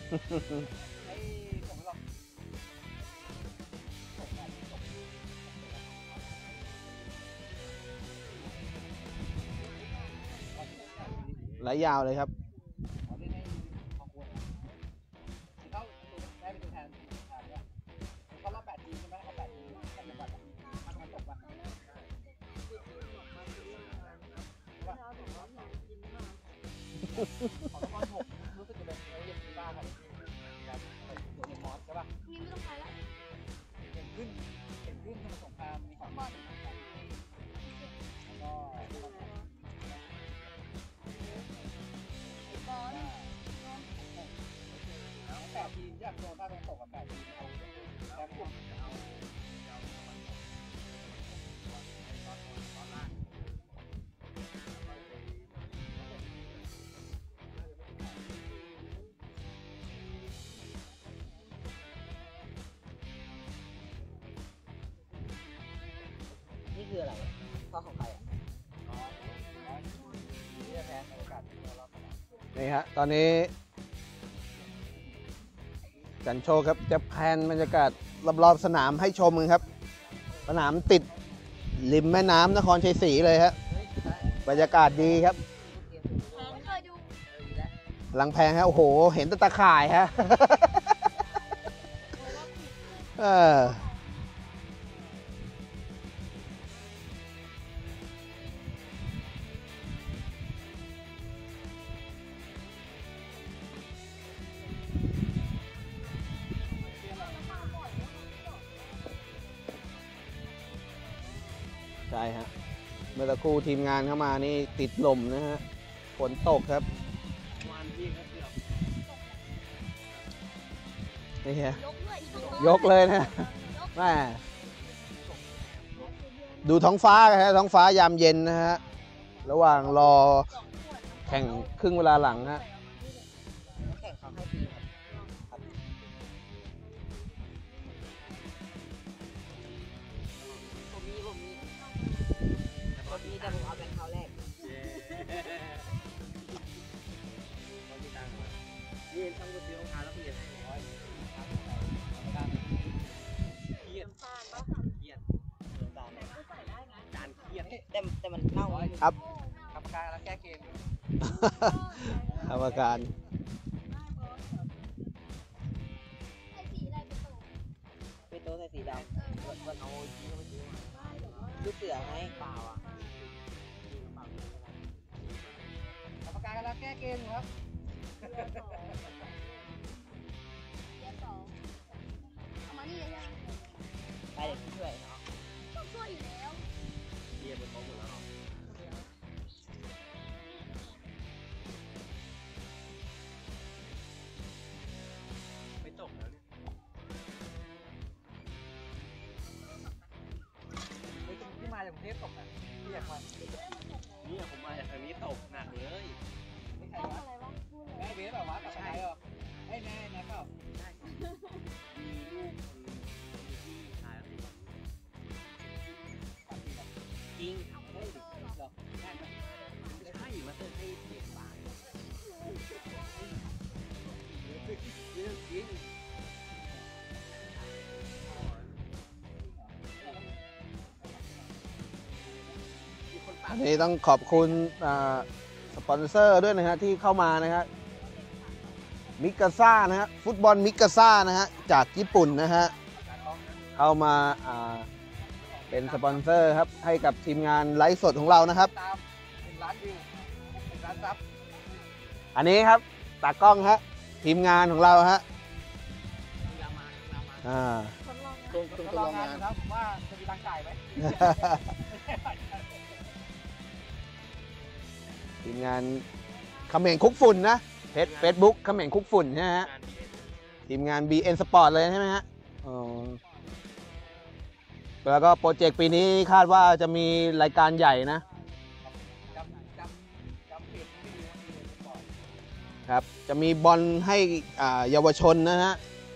ไหลยาวเลยครับรู้สึกจะเป็นเย็นที่บ้านครับเป็นมอสใช่ป่ะนี่ไม่ต้องไปแล้วเห็นขึ้นสมุทรสงครามมีของบ้านก็บอล 8 ทีมแยกโซนภาคตะวันตกกับ8 ทีมเอาแชมป์กลุ่มนี่คืออะไรข้อของใครอ่ะนี่จะแพ้ในโอกาสที่เรานี่ฮะตอนนี้จันโชคครับจะแพนบรรยากาศรอบๆสนามให้ชมกันครับสนามติดริมแม่น้ำนครชัยศรีเลยฮะบรรยากาศดีครับเคยดูหลังแพงฮะโอ้โหเห็นแตตะข่ายฮะ เออใช่ฮะเมื่อตะครู่ทีมงานเข้ามานี่ติดลมนะฮะฝนตกครับนี่ฮะยกด้วยยกเลยนะแม่ดูท้องฟ้ากันฮะท้องฟ้ายามเย็นนะฮะระหว่างรอแข่งครึ่งเวลาหลังฮะแข่งเขาให้ปีครับผมมีแต่ผมเอาเป็นเขาแรกนี่ทั้งหมดที่องค์การแล้วเปลี่ยนแต่มันเน่าครับกรรมการแล้วแก้เกมกรรมการไอ้สีอะไรเป็นตัวเป็นตัวใส่สีดำวันเอาชี้เข้าไปชี้ลูกเสือไงเปล่าอ่ะกรรมการแล้วแก้เกมครับเรียนสองเอามานี่เลยยังไปเด็กช่วยเนาะต้องช่วยอยู่แล้วเรียนเป็นของหมดแล้วเนาะไม่ตกแล้วเนี่ยที่มาจากกรุงเทพตกอ่ะที่อยากมาเนี่ยผมมาจากทางนี้ตกหนักเลยไม่ใช่ต้องวะอะไรวะพูดเลยแม่เบสแบบว่ากลับไปเหรอไอ้แม่แม่เปล่าใช่มีลูกที่ชายอะไรจริงเฮ้ยเหรอใช่ไหมใช่มาเติมให้เด็กบ้านเรื่องจริงอันนี้ต้องขอบคุณสปอนเซอร์ด้วยนะฮะที่เข้ามานะฮะมิกาซ่านะฮะฟุตบอลมิกาซ่านะฮะจากญี่ปุ่นนะฮะเข้ามาเป็นสปอนเซอร์ครับให้กับทีมงานไลฟ์สดของเรานะครับตาม1 ล้านวิว1 ล้านซับอันนี้ครับตากล้องฮะทีมงานของเราฮะอ่าทดลองนะลองงานครับว่าจะมีตังค์จ่ายไหมทีมงานเขม่งคุกฝุ่นนะเฟซบุ๊กเขม่งคุกฝุ่นใช่ไหมฮะทีมงาน BN Sport เลยใช่ไหมฮะอ๋อแล้วก็โปรเจกต์ปีนี้คาดว่าจะมีรายการใหญ่นะจำเพจนี้ไม่ดีนะมีเลยก่อนครับจะมีบอลให้เยาวชนนะฮะ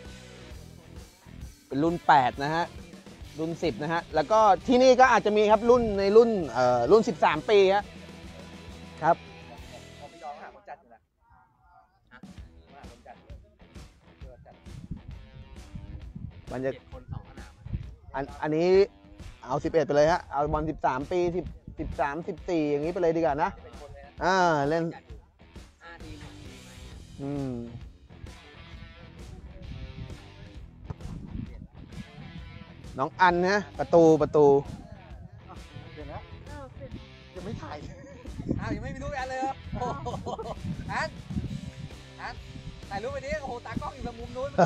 เป็นรุ่น 8 นะฮะรุ่น 10 นะฮะแล้วก็ที่นี่ก็อาจจะมีครับรุ่นในรุ่น 13 ปีครับผมไปลองหาคนจัดอยู่นะหาคนจัดมันจะ 7 คน 2 สนามอันนี้เอา 11 ไปเลยฮะ เอาบอล 13 ปี13 14 อย่างนี้ไปเลยดีกว่านะเป็นคนเลยนะเล่นจัดอยู่5 ทีม 6 ทีมอะไรเงี้ยน้องอันนะประตูเดี๋ยวนะยังไม่ถ่ายอ้าวยังไม่มีรูปแอนเลยเหรอโอ้โหอันถ่ายรูปไปดิโอ้โหตากล้องอยู่ตรงมุมนู้น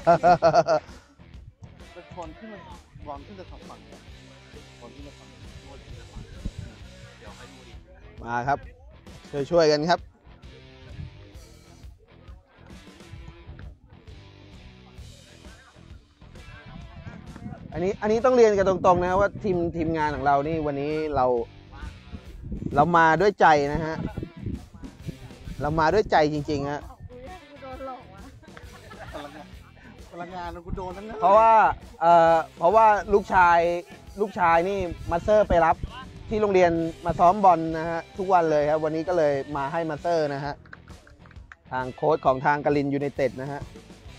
เป็นชนขึ้นมาบอลขึ้นจะทำฝั่งเนี่ยบอลขึ้นจะทำเดี๋ยวให้ดูดิมาครับ ช่วยกันครับ อันนี้ต้องเรียนกันตรงๆนะว่าทีมงานของเรานี่วันนี้เรามาด้วยใจนะฮะ เรามาด้วยใจจริงๆฮะโดนหลอกวะพลังงานกูโดนทั้งนั้นเพราะว่าลูกชายนี่มาสเตอร์ไปรับที่โรงเรียนมาซ้อมบอลนะฮะทุกวันเลยครับวันนี้ก็เลยมาให้มาสเตอร์นะฮะทางโค้ชของทางกลินยูไนเต็ดนะฮะ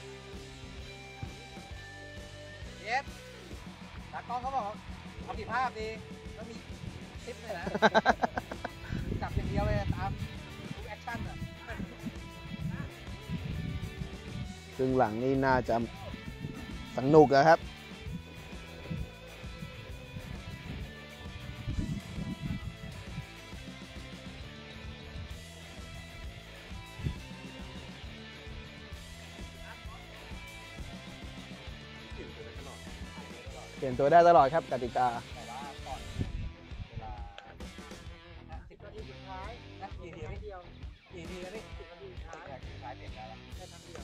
เอฟตากล้องเขาบอกเอาผิดภาพดีแล้วมีคลิปเลยนะจับอย่างเดียวเลยตามทุกแอคชั่นอ่ะครึ่งหลังนี่น่าจะสนุกนะครับ เปลี่ยนตัวได้ตลอดครับกติกาแต่ว่าก่อนเวลา10 นาทีสุดท้ายนะกี่ทีเดียวกี่ทีแล้วนี่10 นาทีสุดท้ายเปลี่ยนได้แล้วแค่ครั้งเดียว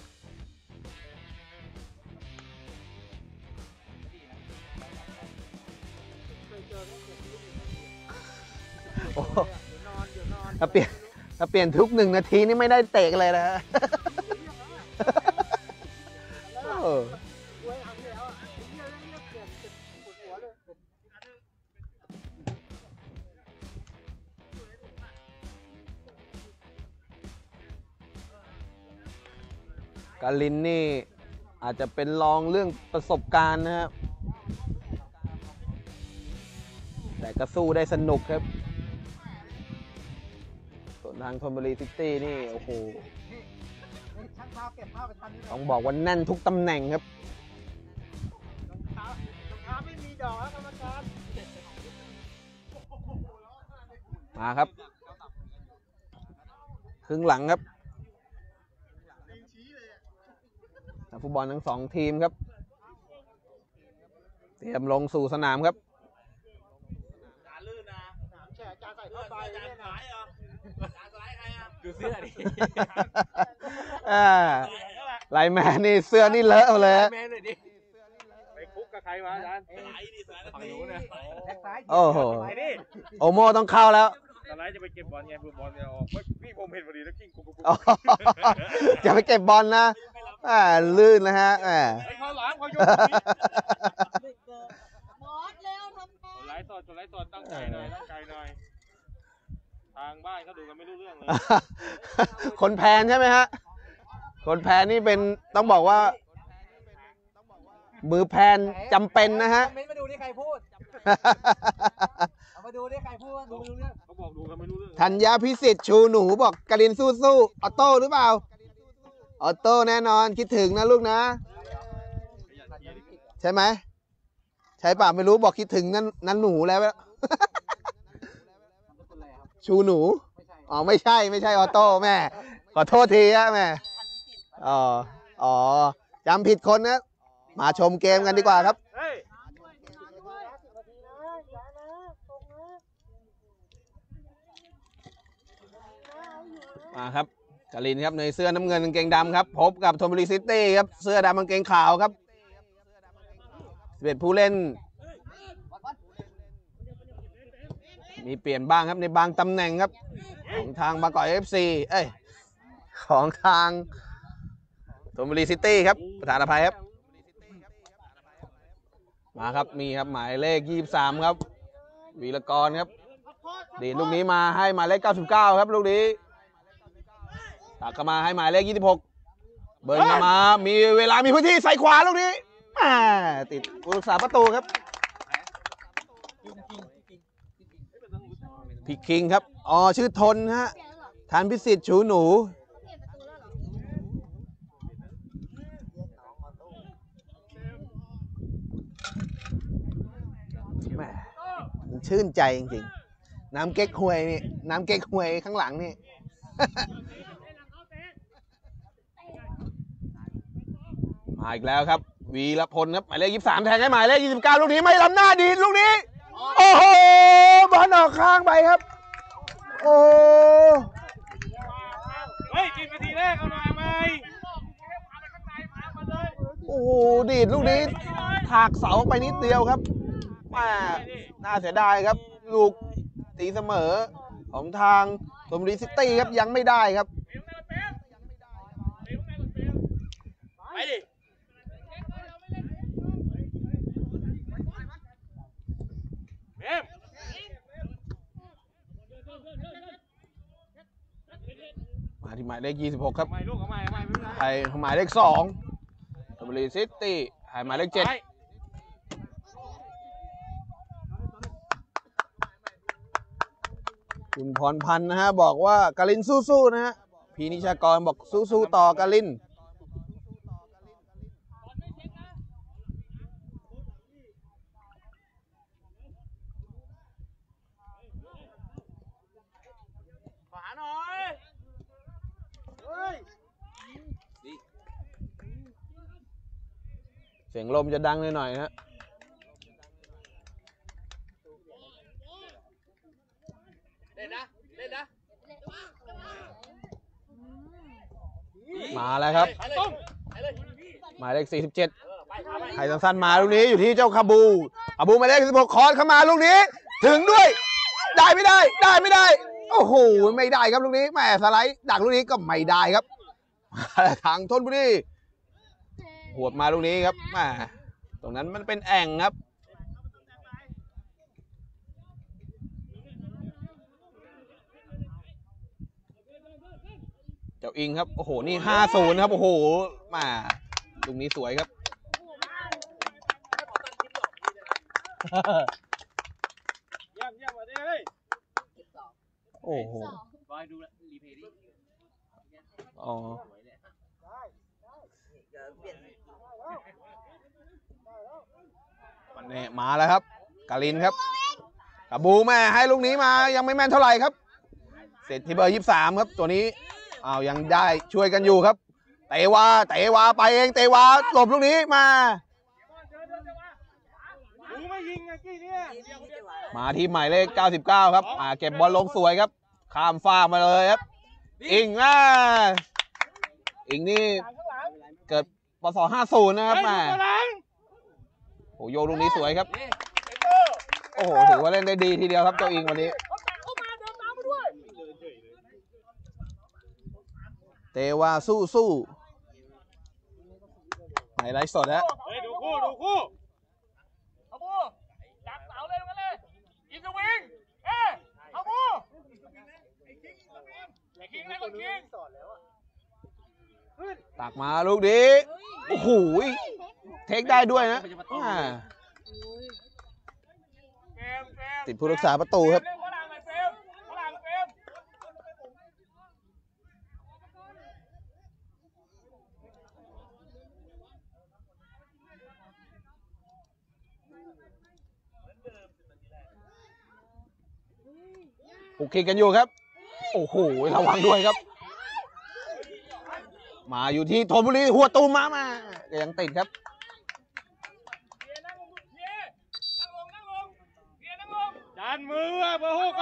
โอ้โหถ้าเปลี่ยนทุก1 นาทีนี่ไม่ได้เตะกันเลยนะฮะ เออ กาลินนี่อาจจะเป็นรองเรื่องประสบการณ์นะครับแต่ก็สู้ได้สนุกครับส่วนทางธนบุรีซิตี้นี่โอ้โหต้องบอกว่าแน่นทุกตำแหน่งครับมาครับครึ่งหลังครับนักฟุตบอลทั้ง2 ทีมครับเตรียมลงสู่สนามครับดูเสื้อดิไลน์แมนนี่เสื้อนี่เลอะเลยแมนหน่อยดิไปคุกกับใครมาอาจารย์ฝั่งนู้นนะโอ้โหไปดิโอโมต้องเข้าแล้วตอนแรกจะไปเก็บบอลไงเพื่อบอลจะออกพี่ผมเห็นพอดีแล้วกิ้งกุ๊กกุ๊กอ๋อจะไปเก็บบอลนะลื่นนะฮะไอ้เขาหลังเขาโยนมอสเร็วทำงานตัวไลฟ์สดตั้งใจหน่อยทางบ้านเขาดูกันไม่รู้เรื่องเลยคนแพนใช่ไหมฮะ คนแพนนี่เป็นต้องบอกว่า มือแพนจำเป็นนะฮะคอมเมนต์มาดูที่ใครพูด เอามาดูที่ใครพูดดูไม่รู้เรื่องเขาบอกดูกันไม่รู้เรื่องธัญญาพิสิทธิ์ชูหนูบอกกลินสู้ๆออโต้หรือเปล่า ออโต้แน่นอนคิดถึงนะลูกนะ ใช่ไหมใช่ป่ะไม่รู้บอกคิดถึงนั่นหนูแล้ว ชูหนูอ๋อไม่ใช่ออโต้แม่ขอโทษทีฮะแม่อ๋อจำผิดคนนะมาชมเกมกันดีกว่าครับมาครับกลินครับในเสื้อน้ำเงินกางเกงดำครับพบกับธนบุรีซิตี้ครับเสื้อดำกางเกงขาวครับ11 ผู้เล่นมีเปลี่ยนบ้างครับในบางตำแหน่งครับของทางบางกอก FC ของทางธนบุรีซิตี้ครับประธานอภัยครับมาครับมีครับหมายเลข23ครับวีรกรครับดีลูกนี้มาให้หมายเลข99ครับลูกนี้ตักมาให้หมายเลข26เบิร์นมามีเวลามีพื้นที่ใส่ขวาลูกนี้ติดผู้รักษาประตูครับพี่คิงครับอ๋อชื่อทนฮะทานพิสิทธิ์ชูหนูแหม่มันชื่นใจจริงๆน้ำเก๊กฮวยนี่น้ำเก๊กฮวยข้างหลังนี่ มาอีกแล้วครับวีรพลครับหมายเลข23แทงให้หมายเลข29ลูกนี้ไม่ล้ำหน้าดีลูกนี้โอ้โหบอลออกข้างไปครับโอ้เฮ้ยกินนาทีแรกเอาหน่อยไหมโอ้โหดีดลูกนี้ถากเสาไปนิดเดียวครับแม่น่าเสียดายครับลูกตีเสมอของทางชลบุรีซิตี้ครับยังไม่ได้ครับไปดิเบมมาที่หมายเลข26ครับไม่ลูกเอาไม่ไม่เป็นไรไทยหมายเลข2ชลบุรีซิตี้ไทยหมายเลข7คุณพรพันธ์นะฮะบอกว่ากาลินสู้ๆนะฮะพีนิชากรบอกสู้ๆต่อกาลินขวาหน่อยเฮ้ยเสียงลมจะดังหน่อยๆฮะเล่นนะเล่นนะมาแล้วครับไปเลยไปเลยหมายเลข47 ไปทำไปไทยสั้นๆมาลูกนี้อยู่ที่เจ้าคาบูหมายเลข16คอร์สเข้ามาลูกนี้ ถึงด้วย ได้ไม่ได้ไม่ได้โอ้โหไม่ได้ครับลูกนี้แหมสไลด์ดักลูกนี้ก็ไม่ได้ครับมาทางธนบุรีหวดมาลูกนี้ครับแหมตรงนั้นมันเป็นแอ่งครับเจ้าอิงครับโอ้โหนี่50ครับโอ้โหมาลูกนี้สวยครับเยี่ยมเยี่ยมมาดิเฮ้ยโอ้โหบอยดูรีเพย์ดิอ๋อวันนี้มาแล้วครับกาลินครับกาบูแม่ให้ลูกนี้มายังไม่แม่นเท่าไหร่ครับเสร็จที่เบอร์23ครับตัวนี้ยังได้ช่วยกันอยู่ครับเตวาไปเองเตวาหลบลูกนี้มาดูไม่ยิงไงกี้เนี่ยมาที่หมายเลข99ครับเก็บบอลลงสวยครับข้ามฟากมาเลยครับอิงอิงนี่เกิดปศ50นะครับแม่โอ้โยลูกนี้สวยครับโอ้โหถือว่าเล่นได้ดีทีเดียวครับเจ้าอิงวันนี้เตวาสู้ไหนไลฟ์สดฮะเฮ้ยดูคู่เอาบูจับเสาเลยมันเลยอินสวิงเอาบูคิงเลยคนคิงตักมาลูกนี้โอ้โหเทคได้ด้วยนะติดผู้รักษาประตูครับปุกคิกกันอยู่ครับโอ้โหระวังด้วยครับมาอยู่ที่ธนบุรีหัวตูมมายังติดครับดันมือเบอร์6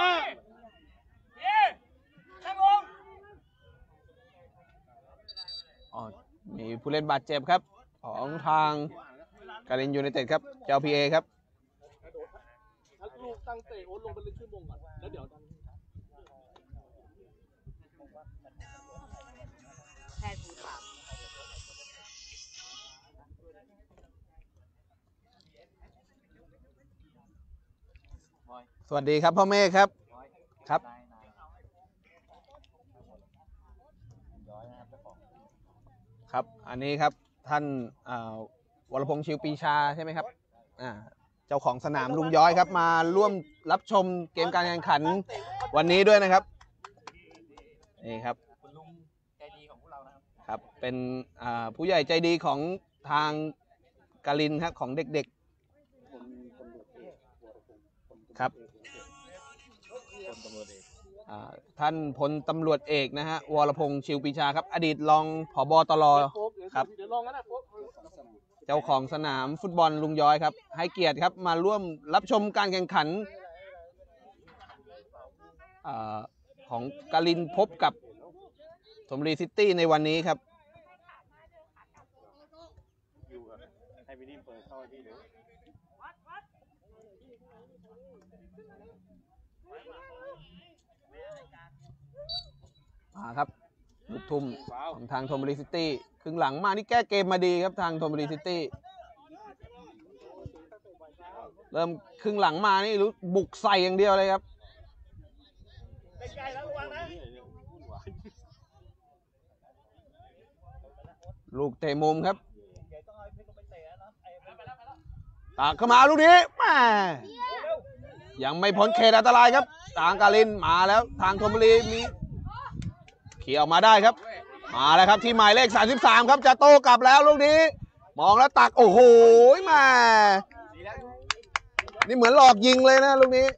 มีผู้เล่นบาดเจ็บครับของทางการินยูไนเต็ดครับเจ้าพีเอครับลูกตั้งเตะโอ๊ตลงไปลึกชั่วโมงก่อนแล้วเดี๋ยวสวัสดีครับพ่อเมฆครับครับครับอันนี้ครับท่านวรพงษ์ชิวปีชาใช่ไหมครับเจ้าของสนามลุงย้อยครับมาร่วมรับชมเกมการแข่งขันวันนี้ด้วยนะครับนี่ครับคุณลุงใจดีของพวกเรานะครับครับเป็นผู้ใหญ่ใจดีของทางกาลินครับของเด็กๆครับท่านพลตำรวจเอกนะฮะวรพงษ์ชิวปีชาครับอดีตรองผบตรครับเจ้าของสนามฟุตบอลลุงย้อยครับให้เกียรติครับมาร่วมรับชมการแข่งขันของกาลินพบกับชลบุรีซิตี้ในวันนี้ครับมาครับลูกทุ่มของทางชลบุรีซิตี้ครึ่งหลังมานี่แก้เกมมาดีครับทางชลบุรีซิตี้เริ่มครึ่งหลังมานี่รู้บุกใส่อย่างเดียวเลยครับลูกเตะมุมครับตักเข้ามาลูกนี้แม่ยังไม่พ้นเขตอันตรายครับทางกาลินมาแล้วทางชลบุรีมีเขี่ยออกมาได้ครับมาแล้วครับที่หมายเลข33ครับจะโต้กลับแล้วลูกนี้มองแล้วตักโอ้โหมานี่เหมือนหลอกยิงเลยนะลูกนี้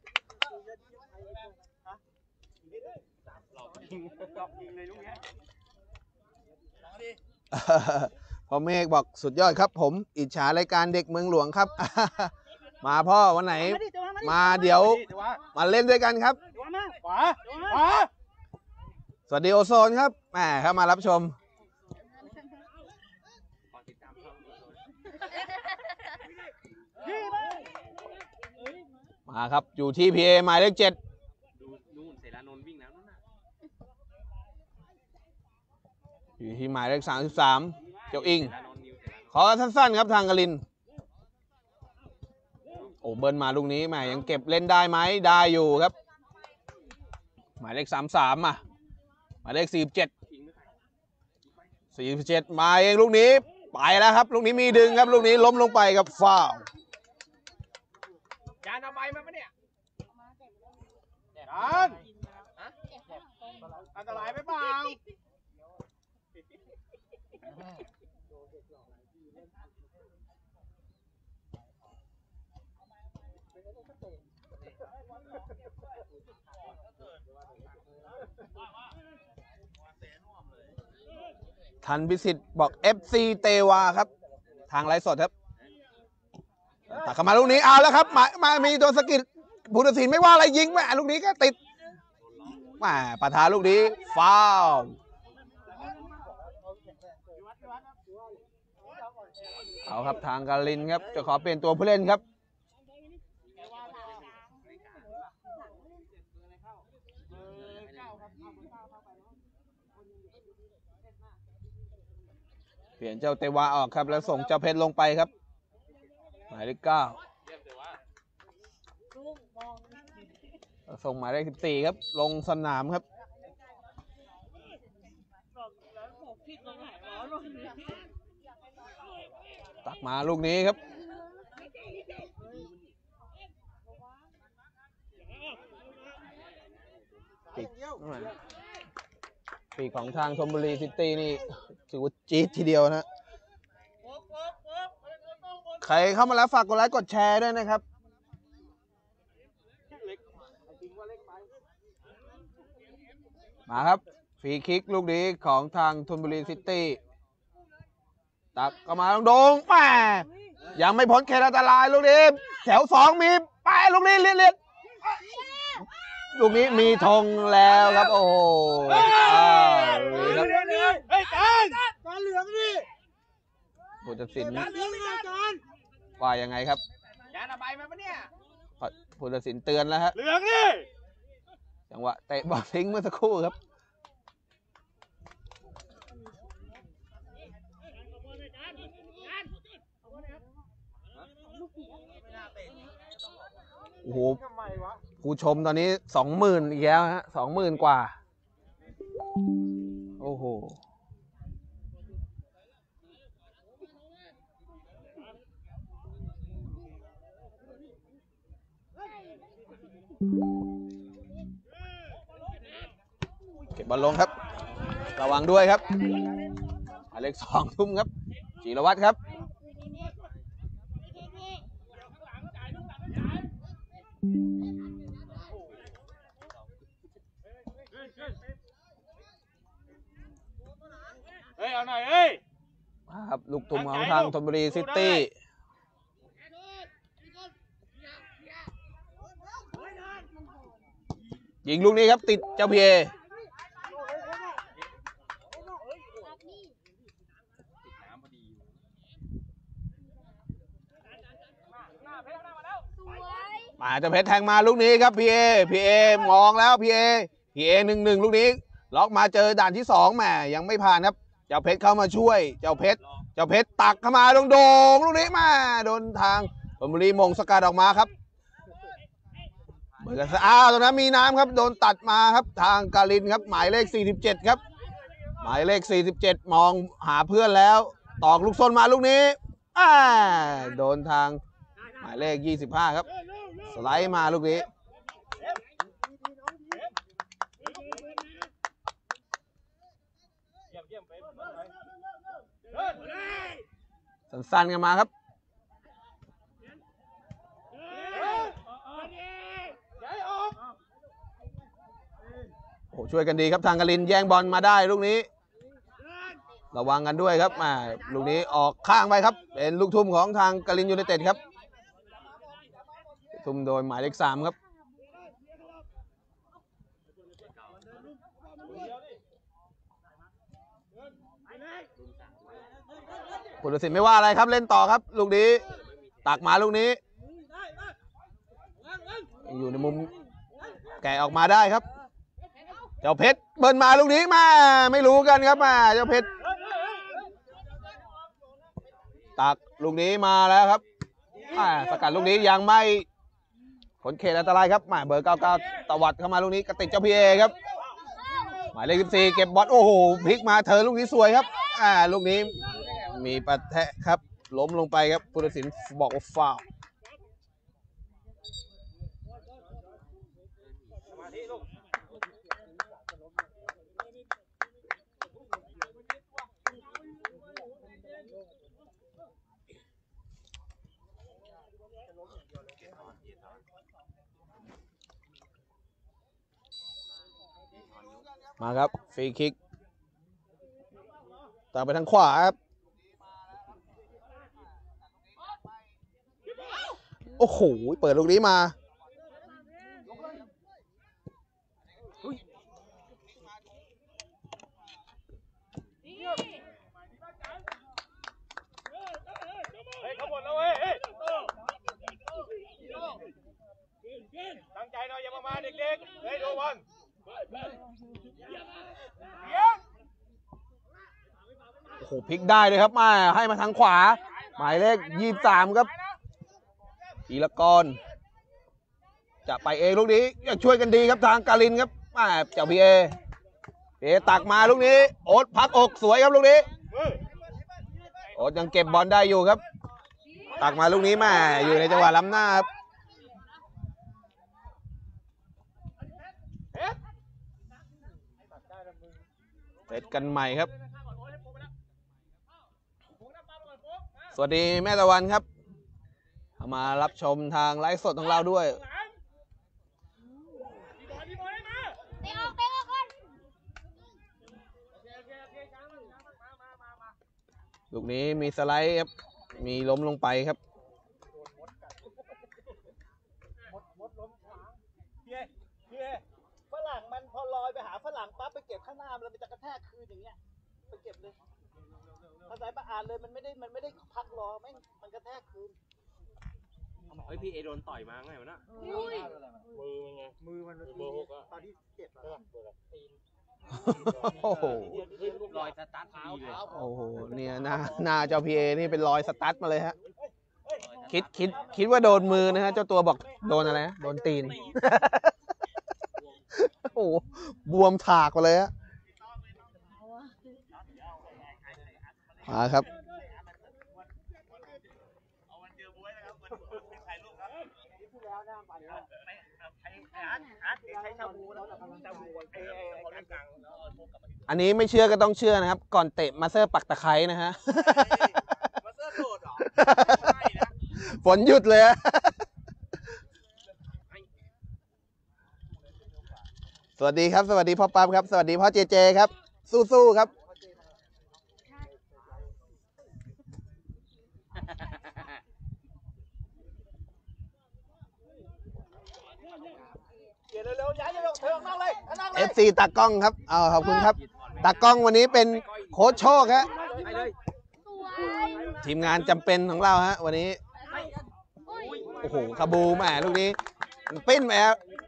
พ่อเมฆบอกสุดยอดครับผมอิจฉารายการเด็กเมืองหลวงครับมาพ่อวันไหนมาเดี๋ยวมาเล่นด้วยกันครับสวัสดีโอโซนครับแหมเข้ามารับชมมาครับอยู่ที่ PA หมายเลข7อยู่ที่หมายเลข33เจ้าอิงขอสั้นๆครับทางกลินโอ้เบิร์นมาลูกนี้แหมยังเก็บเล่นได้ไหมได้อยู่ครับหมายเลข33หมายเลข47มาเองลูกนี้ไปแล้วครับลูกนี้มีดึงครับลูกนี้ล้มลงไปกับฟาวล์จานเอาใบมาปะเนี่ยอันตรายไปเปล่าทันพิสิทธิ์บอก FC เตวาครับทางไลฟ์สดครับตักเข้ามาลูกนี้เอาแล้วครับมามีโดนสกิดผู้ตัดสินไม่ว่าอะไรยิงแม่ลูกนี้ก็ติดแม่ประธานลูกนี้ฟาวล์เอาครับทางกาลินครับจะขอเปลี่ยนตัวผู้เล่นครับเปลี่ยนเจ้าเตวาออกครับแล้วส่งเจ้าเพชรลงไปครับหมายเลข9ส่งหมายเลข14ครับลงสนามครับตักมาลูกนี้ครับปีกของทางชลบุรีซิตี้นี่ถือว่าจี๊ดทีเดียวนะใครเข้ามาแล้วฝากกดไลค์กดแชร์ด้วยนะครับมาครับฟรีคิกลูกนี้ของทางชลบุรีซิตี้ตักเข้ามาโด่งแม่ยังไม่พ้นเขตอันตรายลูกนี้แถว2มีไปลูกนี้เลียดลูกนี้มีธงแล้วครับโอ้โหการเหลืองนี่ผู้ตัดสินว่ายังไงครับจานเอาใบมาปะเนี่ยผู้ตัดสินเตือนแล้วฮะเหลืองนี่จังหวะเตะบอลทิ้งเมื่อสักครู่ครับโอ้โหผู้ชมตอนนี้ 20,000 อีกแล้วฮะ 20,000 กว่าโอ้โหเก็บบอลลงครับระวังด้วยครับหมายเลข2 ทุ่มครับจิรวัตรครับเฮ้ยเอาหน่อยเฮ้ยครับลูกทุ่มของทางธนบุรีซิตี้ยิงลูกนี้ครับติดเจ้าพีเอมาเจ้าเพชรแทงมาลูกนี้ครับพีเอมองแล้วพีเอ1-1ลูกนี้ล็อกมาเจอด่านที่2แหมยังไม่ผ่านครับเจ้าเพชรเข้ามาช่วยเจ้าเพชรตักเข้ามาโด่งลูกนี้มาโดนทางธนบุรีมงสกัดออกมาครับเหมือนกันตรงนั้นมีน้ำครับโดนตัดมาครับทางกาลินครับหมายเลข47ครับหมายเลข47มองหาเพื่อนแล้วตอกลูกส้นมาลูกนี้โดนทางหมายเลข25ครับสไลด์มาลูกนี้สั้นๆกันมาครับโอ้ช่วยกันดีครับทางกาลินแย่งบอลมาได้ลูกนี้ระวังกันด้วยครับลูกนี้ออกข้างไปครับเป็นลูกทุ่มของทางกาลินยูไนเต็ดครับทุ่มโดยหมายเลข3ครับผู้ตัดสินไม่ว่าอะไรครับเล่นต่อครับลูกนี้ตักมาลูกนี้อยู่ในมุมแกะออกมาได้ครับเจ้าเพชรเบิร์นมาลูกนี้มาไม่รู้กันครับเจ้าเพชรตักลูกนี้มาแล้วครับสกัดลูกนี้ยังไม่ผลเขตอันตรายครับเบอร์99ตวัดเข้ามาลูกนี้กระติกเจ้าพีเอครับหมายเลข14เก็บบอลโอ้โหพลิกมาเธอลูกนี้สวยครับลูกนี้มีปะแทะครับล้มลงไปครับผู้ตัดสินบอกว่าฟาวล์มาครับฟรีคิกต่อไปทางขวาครับโอ้โหเปิดลูกนี้มาตั้งใจหน่อยอย่ามาเด็กๆเฮ้ยดูบอลโอ้โหพลิกได้เลยครับให้มาทางขวาหมายเลข23ครับอีละกรจะไปเองลูกนี้อยากช่วยกันดีครับทางกาลินครับเจ้าพีเอตักมาลูกนี้โอ๊ตพักอกสวยครับลูกนี้โอ๊ตยังเก็บบอลได้อยู่ครับตักมาลูกนี้อยู่ในจังหวะล้ำหน้าครับเซตกันใหม่ครับสวัสดีแม่ตะวันครับมารับชมทางไลฟ์สดของเราด้วยลูกนี้มีสไลด์ครับมีล้มลงไปครับฝรั่งมันพอลอยไปหาฝรั่งปั๊บไปเก็บข้างหน้ามันจะกระแทกคืนอย่างเงี้ยไปเก็บเลยภาษาประอ่านเลยมันไม่ได้พักรอมันกระแทกคืนเฮ้ยพี่เอโดนต่อยมาไงวะน่ะมือมันเบอร์6ตอนที่เจ็บใช่ป่ะเบอร์ตีนโอ้โหรอยสตาร์ทดีเลยโอ้โหเนี่ยหน้าเจ้าพีเอนี่เป็นรอยสตาร์ทมาเลยฮะคิดว่าโดนมือนะฮะเจ้าตัวบอกโดนอะไรนะโดนตีนโอ้บวมถากมาเลยฮะมาครับใช้ชาบูแล้วชาบูอันนี้ไม่เชื่อก็ต้องเชื่อนะครับ ก่อนเตะมาเซอร์ปักตะไคร้นะฮะมาเซอร์โดดเหรอไม่นะฝนหยุดเลยสวัสดีครับสวัสดีพ่อปั๊บครับสวัสดีพ่อเจเจครับสู้ๆครับFC ตากล้องครับขอบคุณครับตากล้องวันนี้เป็นโค้ชโชคฮะทีมงานจำเป็นของเราฮะวันนี้โอ้โหคาบูแหมลูกนี้มันปิ้นแหม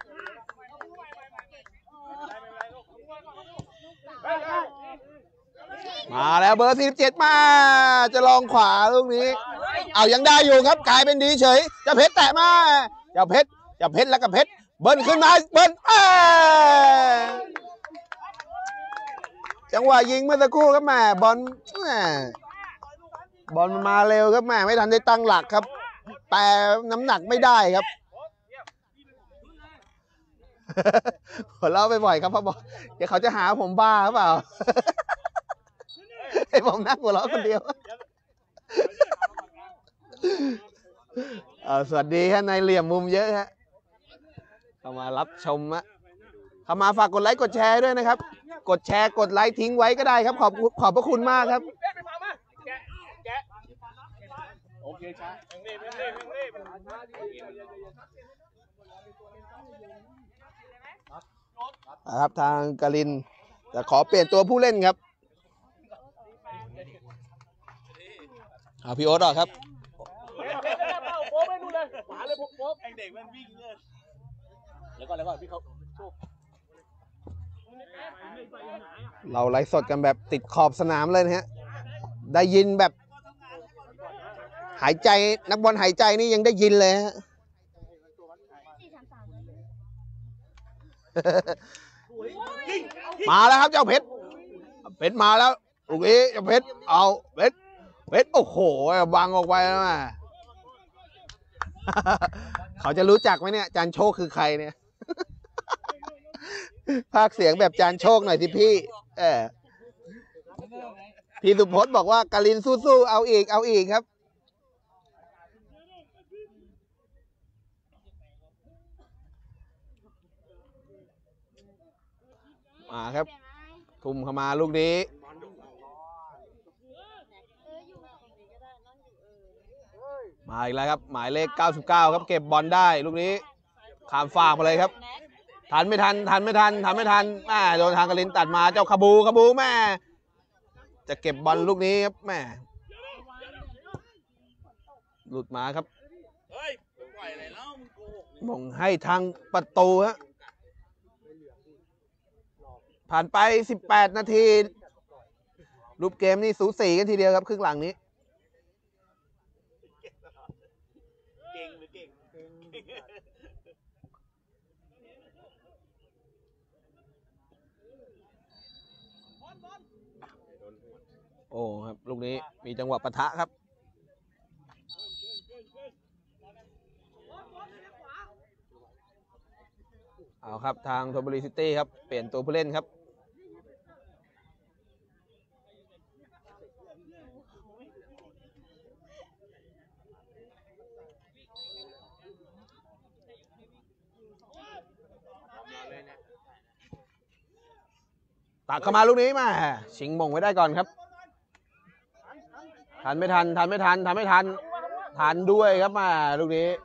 มาแล้วเบอร์47มาจะลองขวาลูกนี้เอายังได้อยู่ครับกลายเป็นดีเฉยจะเพชรแตะมาจะเพชรแล้วก็เพชรเบิ้ลขึ้นมาเบิ้ลจังหวะยิงเมื่อสักครู่ครับแม่บอลมันมาเร็วครับแม่ไม่ทันได้ตั้งหลักครับแต่น้ำหนักไม่ได้ครับหัวเราะไปบ่อยครับพ่อบอกเดี๋ยวเขาจะหาผมบ้าหรือเปล่าให้ผมนั่งหัวเราะคนเดียวสวัสดีฮะในเหลี่ยมมุมเยอะฮะเข้ามารับชมฮะเข้ามาฝากกดไลค์กดแชร์ด้วยนะครับกดแชร์กดไลค์ทิ้งไว้ก็ได้ครับขอบพระคุณมากครับโอเคช้าครับทางกลินจะขอเปลี่ยนตัวผู้เล่นครับพี่โอ๊ตออกครับเด็กมันวิ่งเลยแล้วก็พี่เขาเราไลฟ์สดกันแบบติดขอบสนามเลยนะฮะได้ยินแบบหายใจนักบอลหายใจนี่ยังได้ยินเลยฮะมาแล้วครับเจ้าเพชรมาแล้วลูกนี้เจ้าเพชรเอาเพชรโอ้โหบังออกไปแล้วมาเขาจะรู้จักไหมเนี่ยจานโชคคือใครเนี่ยภาคเสียงแบบจานโชคหน่อยสิพี่พี่สุพจน์บอกว่ากาลินสู้ๆเอาอีกครับมาครับทุ่มเข้ามาลูกนี้มาอีกแล้วครับหมายเลข99ครับเก็บบอลได้ลูกนี้ข้ามฟากมาเลยครับทันไม่ทันโดนทางกลินตัดมาเจ้าคาบูแม่จะเก็บบอลลูกนี้ครับแม่หลุดมาครับมงให้ทางประตูฮะผ่านไป18นาทีรูปเกมนี่สูสีกันทีเดียวครับครึ่งหลังนี้โอ้ครับลูกนี้มีจังหวะปะทะครับเอาครับทางธนบุรีซิตี้ครับเปลี่ยนตัวผู้เล่นครับตักเข้ามาลูกนี้มาชิงมงไว้ได้ก่อนครับทันไม่ทันด้วยครับมาลูกนี้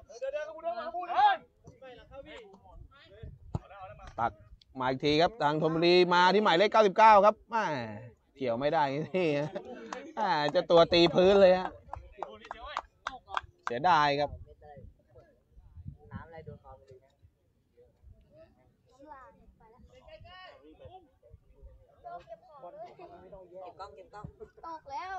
ตักมาอีกทีครับทางธนบุรีมาที่หมายเลข99ครับมาเกี่ยวไม่ได้นี่จะตัวตีพื้นเลยฮะเสียดายครับเก็บกล้องตอกแล้ว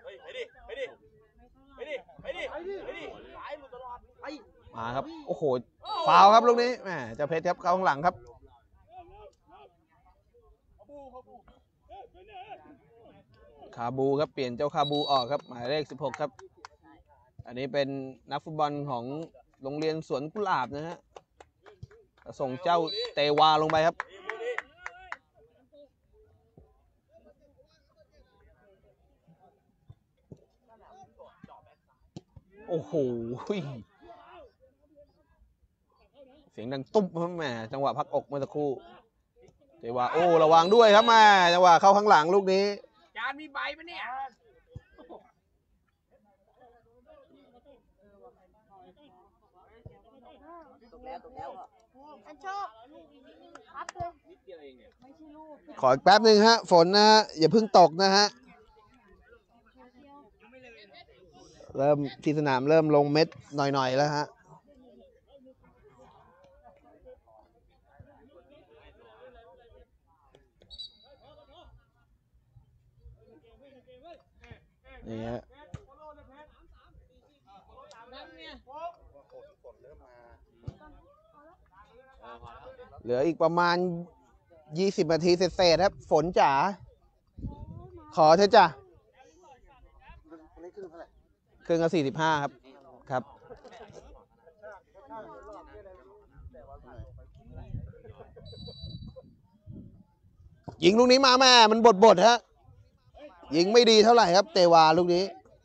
มาครับโอ้โหฟาวครับลูกนี้แหมเจ้าเพชรครับเข้าข้างหลังครับคาบูครับเปลี่ยนเจ้าคาบูออกครับหมายเลข16ครับอันนี้เป็นนักฟุตบอลของโรงเรียนสวนกุหลาบนะฮะปส่งเจ้าเตวาลงไปครับโอ้โหเสียงดังตุ๊บครับแม่จังหวะพักอกเมื่อสักครู่เตวาโอ้ระวังด้วยครับแม่จังหวะเข้าข้างหลังลูกนี้จานมีใบปะเนี่ยตกแล้วอันโชคพับเลยนิดเดียวเองเนี่ยไม่ใช่ลูกขออีกแป๊บหนึ่งฮะฝนนะฮะอย่าเพิ่งตกนะฮะเริ่มที่สนามเริ่มลงเม็ดหน่อยๆแล้วฮะนี่ฮะเหลืออีกประมาณ20 นาทีเศษๆครับฝนจ๋าขอเธอจ้ะครึ่งละ45ครับครับยิงลูกนี้มาแม่มันบดฮะยิงไม่ดีเท่าไหร่ครับเตวาลูกนี้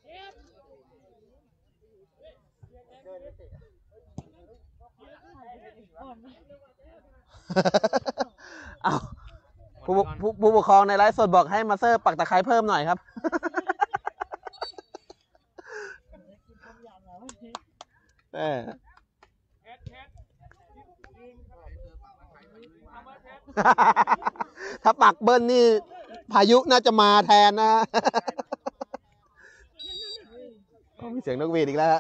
เอาผู้ปกครองในไลฟ์สดบอกให้มาเซอร์ปักตะไคร้เพิ่มหน่อยครับถ้าปักเบิ้ลนี่พายุน่าจะมาแทนนะมีเสียงนกหวีดอีกแล้วฮะ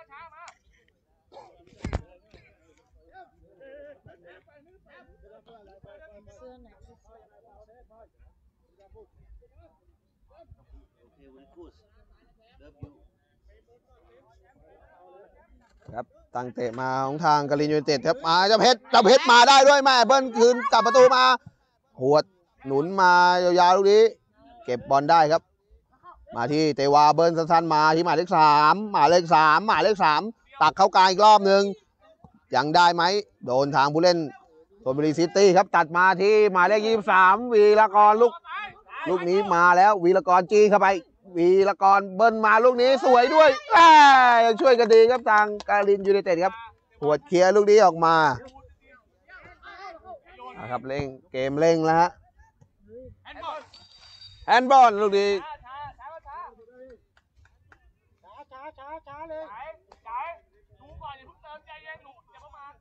ครับตั้งเตะมาของทางกาลินยูไนเต็ดครับมาเจ้าเพชรมาได้ด้วยแม่เบิ้ลคืนจับประตูมาหัวหนุนมายาวๆลูกนี้เก็บบอลได้ครับมาที่เตวาเบิ้ลสั้นๆมาที่หมายเลข3ตักเข้ากลางอีกรอบหนึ่งยังได้ไหมโดนทางผู้เล่นชลบุรีซิตี้ครับตัดมาที่หมายเลข23วีรกรลูกนี้มาแล้ววีรกรจี้เข้าไปวีรกรเบิ้ลมาลูกนี้สวยด้วยยังช่วยกันดีครับทางกาลินยูไนเต็ดครับหัวเคลียร์ลูกนี้ออกมาครับเร่งเกมเร่งแล้วฮะแฮนด์บอลลูกนี้ช้าเลยดูก่อนอย่าเพิ่งเติมใจเย็นหนูอย่าประมาท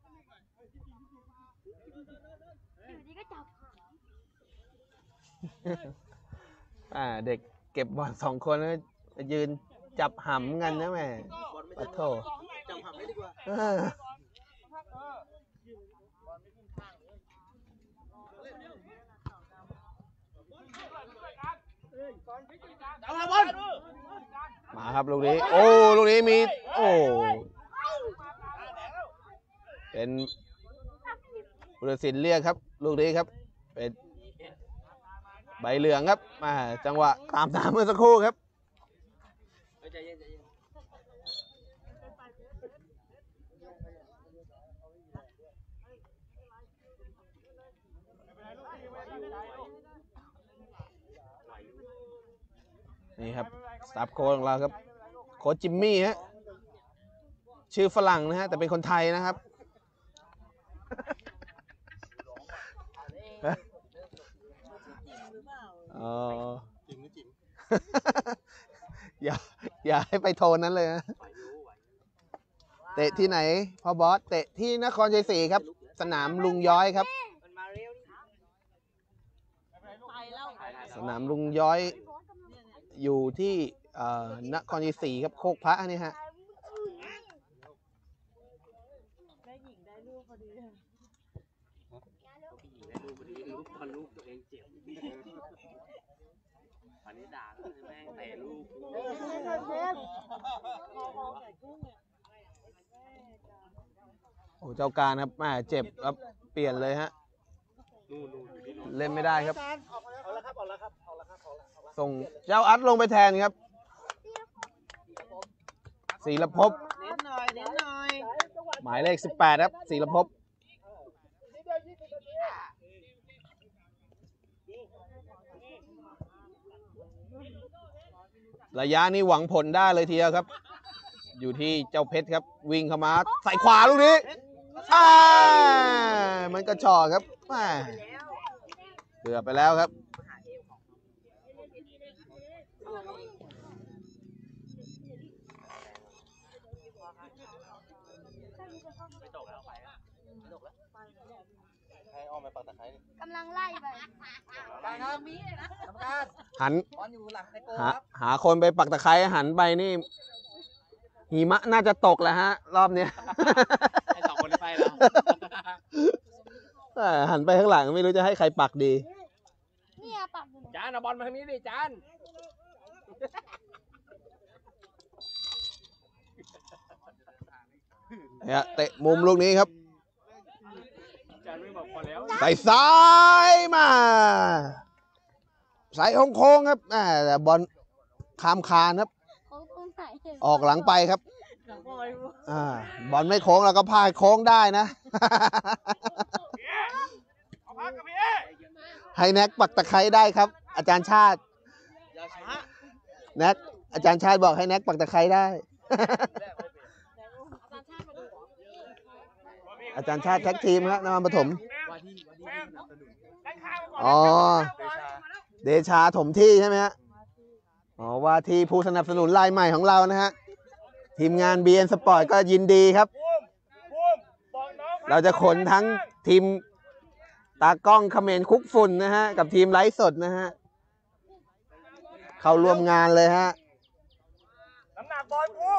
อยู่ดีก็จับเด็กเก็บบอล2 คนยืนจับหำกันนะแม่ปะโถจับหำไม่ดีกว่ามาครับลูกนี้โอ้ลูกนี้มีโอ้เป็นผู้ตัดสินเรียกครับลูกนี้ครับเป็นใบเหลืองครับมาจังหวะตามเมื่อสักครู่ครับนี่ครับสตาฟโค้ชของเราครับโค้ชจิมมี่ฮะชื่อฝรั่งนะฮะแต่เป็นคนไทยนะครับจิมหรือจิมอย่าให้ไปโทนนั้นเลยนะเตะที่ไหนพ่อบอสเตะที่นครชัยศรีครับสนามลุงย้อยครับสนามลุงย้อยอยู่ที่นครชัยศรีครับโคกพระนี่ฮะได้หญิงได้ลูกพอดีลูกตัวเองเจ็บวันนี้ด่าแล้วแม่งเตะลูกโอ้เจ้าการครับแม่เจ็บครับเปลี่ยนเลยฮะเล่นไม่ได้ครับส่งเจ้าอัดลงไปแทนครับศิรภพหมายเลข18ครับศิรภพระยะนี้หวังผลได้เลยทีเดียวครับ อยู่ที่เจ้าเพชรครับวิ่งเข้ามาใส่ขวาลูกนี้มันกระชอกครับเกือบไปแล้วครับกำลังไล่ไปหันหาคนไปปักตะไคร้หันไปนี่หิมะน่าจะตกแล้วฮะรอบเนี้ยให้2 คนไปแล้วหันไปข้างหลังไม่รู้จะให้ใครปักดีเนี่ยปักอยู่จานเอาบอลมาทางนี้ดิจานเนี่ยเตะมุมลูกนี้ครับจานไม่บอกพอแล้วใส่ซ้ายมาใส่โค้งๆครับแต่บอลข้ามคานครับเขาตรงไหนออกหลังไปครับบอลไม่โค้งแล้วก็พาโค้งได้นะ ให้แน็กปักตะไคร้ได้ครับ อาจารย์ชาติแน็กอาจารย์ชาติบอกให้แน็กปักตะไคร้ได้ อาจารย์ชาติแท็กทีมครับนครปฐมอ๋อเดชาถมที่ใช่ไหมฮะอ๋อว่าที่ผู้สนับสนุนรายใหม่ของเรานะฮะทีมงาน BN Sport ก็ยินดีครับเราจะขนทั้งทีมตากล้องเขมรคุกฝุ่นนะฮะกับทีมไลฟ์สดนะฮะเข้าร่วมงานเลยฮะน้ำหนักบอลพุ่ง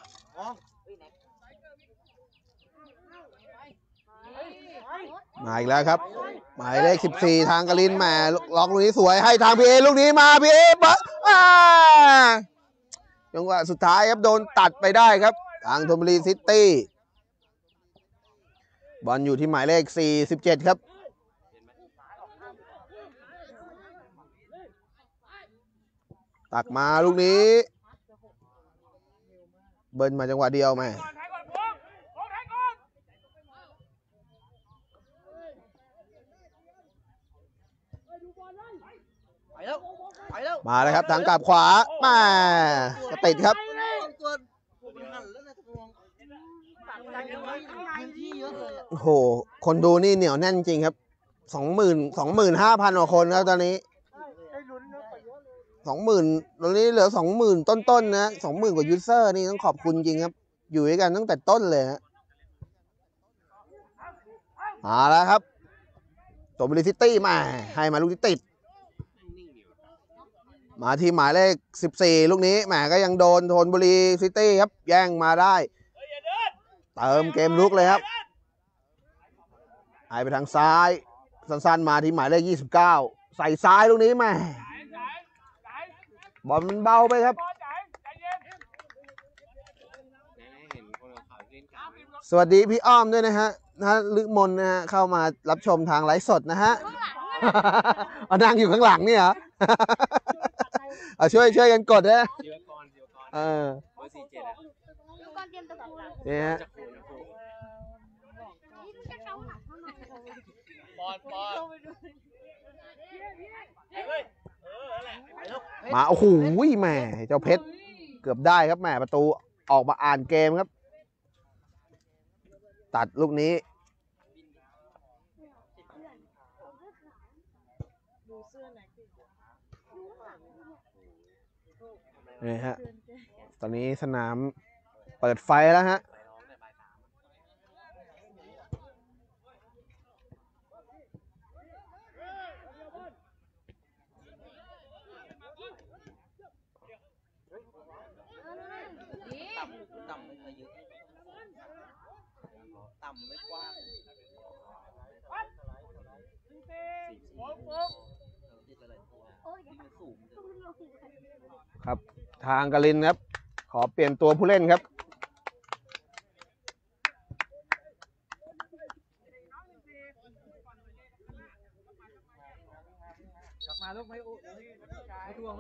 มาอีกแล้วครับหมายเลข14ทางกลินแหมล็อกลูกนี้สวยให้ทางพีเอลูกนี้มาพีเอปะจังหวะสุดท้ายครับโดนตัดไปได้ครับทางธนบุรีซิตี้บอลอยู่ที่หมายเลข47ครับตักมาลูกนี้เบิ้ลมาจังหวะเดียวไหมมาเลยครับทางกลับขวามาก็ติดครับโอ้โหคนดูนี่เหนียวแน่นจริงครับ25,000 กว่าคนครับตอนนี้20,000ตอนนี้เหลือ20,000ต้นๆนะ20,000 กว่ายูเซอร์นี่ต้องขอบคุณจริงครับอยู่ด้วยกันตั้งแต่ต้นเลยฮะมาแล้วครับธนบุรีซิตี้มาให้มาลูกที่ติดมาที่หมายเลข14ลูกนี้แหมก็ยังโดนธนบุรีซิตี้ครับแย่งมาได้เติมเกมลุกเลยครับให้ไปทางซ้ายสั้นๆมาที่หมายเลข29ใส่ซ้ายลูกนี้แหมบอลมันเบาไปครับสวัสดีพี่อ้อมด้วยนะฮะลึกมนนะฮะเข้ามารับชมทางไลฟ์สดนะฮะนั่งอยู่ข้างหลังนี่เหรอช่วยกันกดนะนี่ฮะมาโอ้โหแหมเจ้าเพชรเกือบได้ครับแหมประตูออกมาอ่านเกมครับตัดลูกนี้นี่ฮะตอนนี้สนามเปิดไฟแล้วฮะต่ำไม่เคยเยอะต่ำไม่กว้างครับทางกลินครับขอเปลี่ยนตัวผู้เล่นครับกลับมาลูกไม่ทวง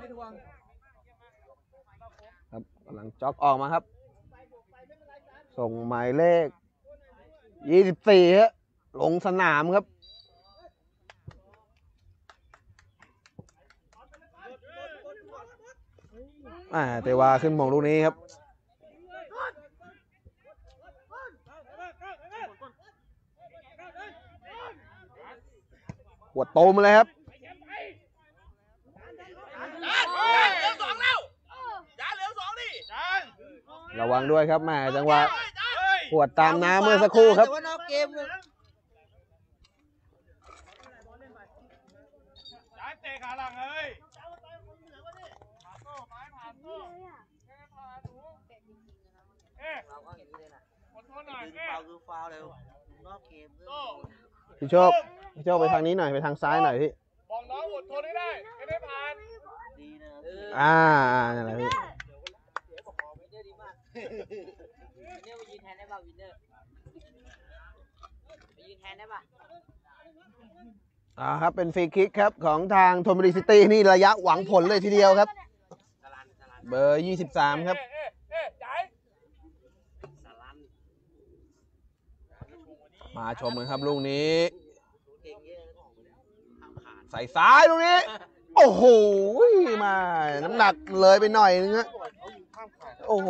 ครับกำลังจ็อกออกมาครับส่งหมายเลข24ฮะลงสนามครับเตวาขึ้นมงลูกนี้ครับหัวโตมาเลยครับระวังด้วยครับแม่จังหวะปวดตามน้ำเมื่อสักครู่ครับพี่โชคไปทางนี้หน่อยไปทางซ้ายหน่อยพี่บอกน้องอดทนให้ได้ไม่ได้ผ่านดีนะนั่นแหละพี่เนี่ยไปยืนแทนได้ป่ะวินเนอร์ไปยืนแทนได้ป่ะครับเป็นฟรีคิกครับของทางธนบุรีซิตี้นี่ระยะหวังผลเลยทีเดียวครับเบอร์23ครับมาชมกันครับลูกนี้ใส่ซ้ายลูกนี้โอ้โหมาน้ำหนักเลยไปหน่อยนึงฮะโอ้โห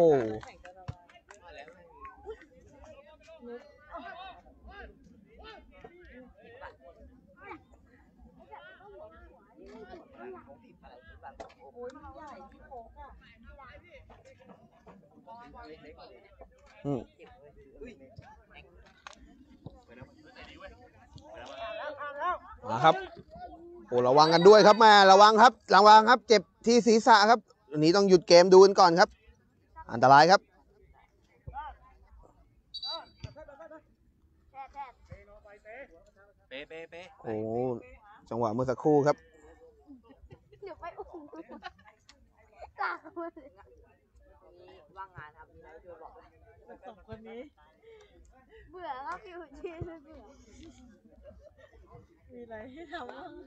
มาครับโอ้ระวังกันด้วยครับแม่ระวังครับเจ็บที่ศีรษะครับอันนี้ต้องหยุดเกมดูกันก่อนครับอันตรายครับโอ้จังหวะเมื่อสักครู่ครับเดี๋ยวไปอุ้มกล้าเลยว่างงานครับมีอะไรช่วยบอกเลยสองคนนี้เบื่อครับอยู่ที่เบื่อมีอะไรให้ทำบ้าง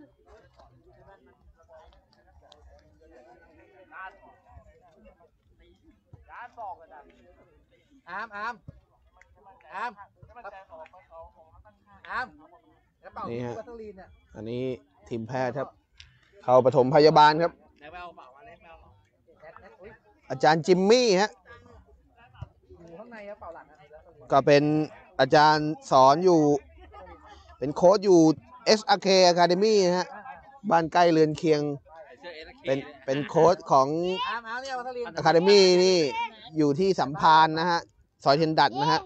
อามนี่ฮะอันนี้ทีมแพทย์ครับเข้าปฐมพยาบาลครับอาจารย์จิมมี่ฮะก็เป็นอาจารย์สอนอยู่เป็นโค้ชอยู่ SRK Academy นะฮะบ้านใกล้เรือนเคียงเป็นโค้ชของ Academy นี่อยู่ที่สัมพันธ์นะฮะซอยเทนดัตนะฮะ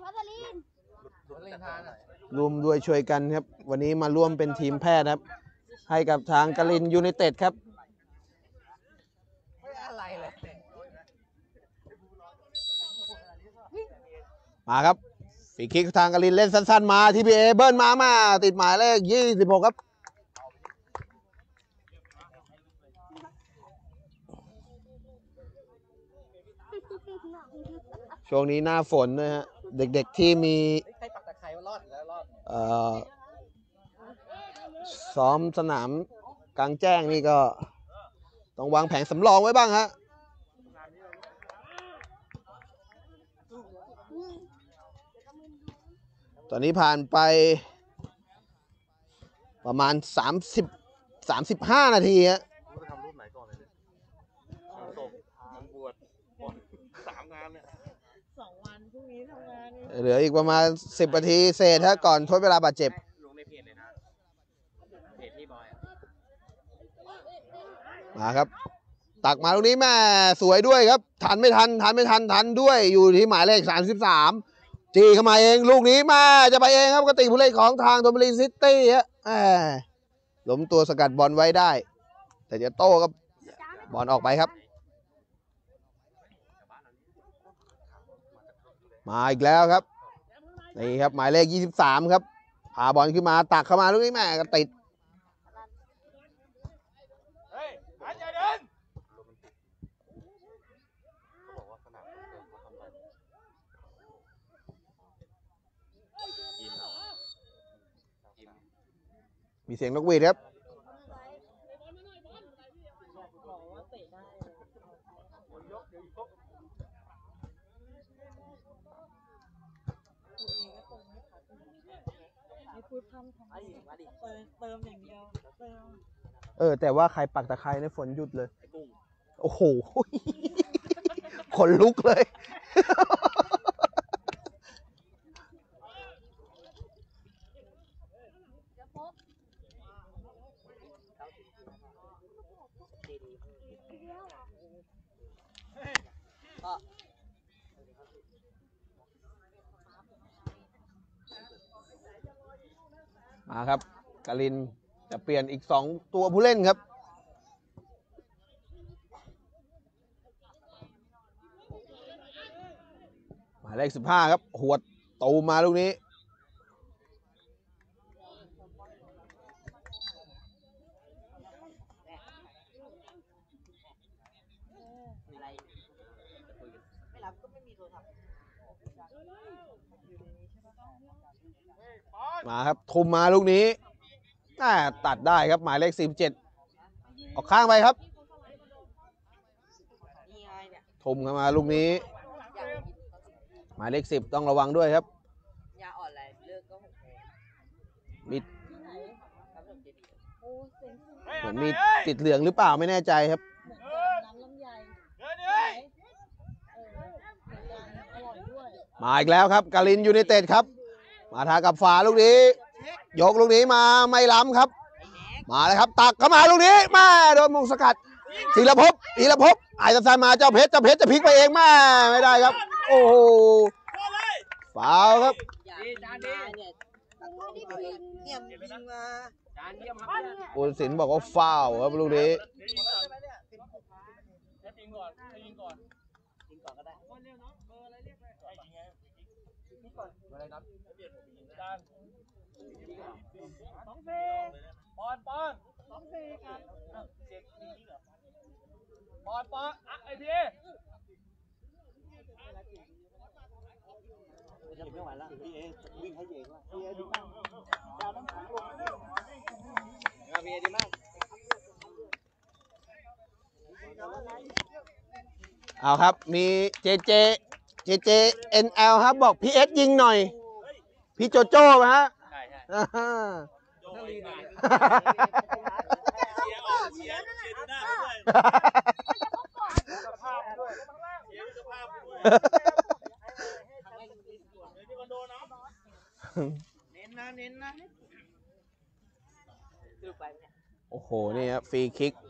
รวมด้วยช่วยกันครับวันนี้มาร่วมเป็นทีมแพทย์ครับให้กับทางกลินยูไนเต็ดครับมาครับฟรีคิกทางกลินเล่นสั้นๆมาทีพีเอเบิ้ลมาติดหมายเลข26ครับช่วงนี้หน้าฝนนะฮะเด็กๆที่มีซ้อมสนามกลางแจ้งนี่ก็ต้องวางแผนสำรองไว้บ้างฮะตอนนี้ผ่านไปประมาณ35 นาทีฮะเหลืออีกประมาณ10 นาทีเศษฮะก่อนทดเวลาบาดเจ็บมาครับตักมาตรงนี้แม่สวยด้วยครับทันไม่ทันด้วยอยู่ที่หมายเลข33จีเข้ามาเองลูกนี้มาจะไปเองครับกติผู้เล่นของทางธนบุรีซิตี้ฮะล้มตัวสกัดบอลไว้ได้แต่จะโต้กับบอลออกไปครับมาอีกแล้วครับนี่ครับหมายเลข23ครับพาบอลขึ้นมาตักเข้ามาลูกนี้แม่ก็ติดมีเสียงนกหวีดครับเติมอย่างเดียวแต่ว่าใครปักตะไคร้ในฝนหยุดเลยโอ้โห ขนลุกเลย มาครับกาลินจะเปลี่ยนอีก2ตัวผู้เล่นครับหมายเลข15ครับหวดตูมาลูกนี้มาครับทุมมาลูกนี้ตัดได้ครับหมายเลข47ออกข้างไปครับทุมเข้ามาลูกนี้หมายเลข10ต้องระวังด้วยครับมีเหมือนมีติดเหลืองหรือเปล่าไม่แน่ใจครับมาอีกแล้วครับกาลินยูไนเต็ดครับมาทากับฝาลูกนี้ยกลูกนี้มาไม่ล้ำครับมาเลยครับตักเข้ามาลูกนี้มาโดนมุงสกัดศิลภพไอ้ตะซานมาเจ้าเพชรจะพลิกไปเองมาไม่ได้ครับโอ้โหฟาวครับผู้ตัดสินบอกว่าฟาวครับลูกนี้ปอนไอทีไม่ไหวแล้วพี่เอวิ่งให้เยอะพี่เอดีมากดาวน้ำแข็งลงพี่เอดีมากเอาครับมีเจ NL ครับบอกพี่เอสยิงหน่อยพี่โจโจ้ไหมฮะใช่เน้นนะโอ้โหนี่ครับฟรีคิก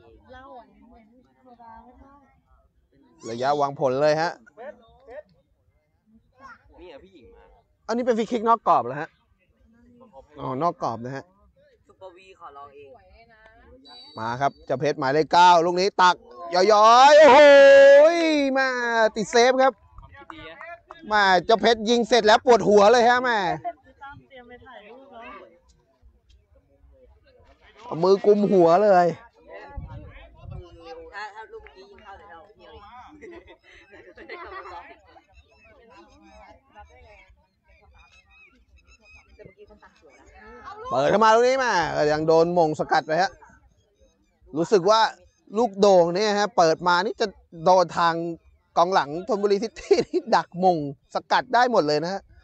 ระยะวางผลเลยฮะนี่พี่หญิงมาอันนี้เป็นฟรีคิกนอกกรอบเหรอฮะอ๋อนอกกรอบนะฮะซุปเปอร์วีขอลองเองมาครับเจ้าเพชรหมายเลข9ลูกนี้ตักย้อยโอ้โหมาติดเซฟครับมาเจ้าเพชรยิงเสร็จแล้วปวดหัวเลยฮะแม่เอามือกุมหัวเลยเปิดเข้ามาตรงนี้มายังโดนมงสกัดไปฮะรู้สึกว่าลูกโด่งเนี่ยฮะเปิดมานี่จะโดนทางกองหลังธนบุรีซิตี้ที่ดักมงสกัดได้หมดเลยนะฮะ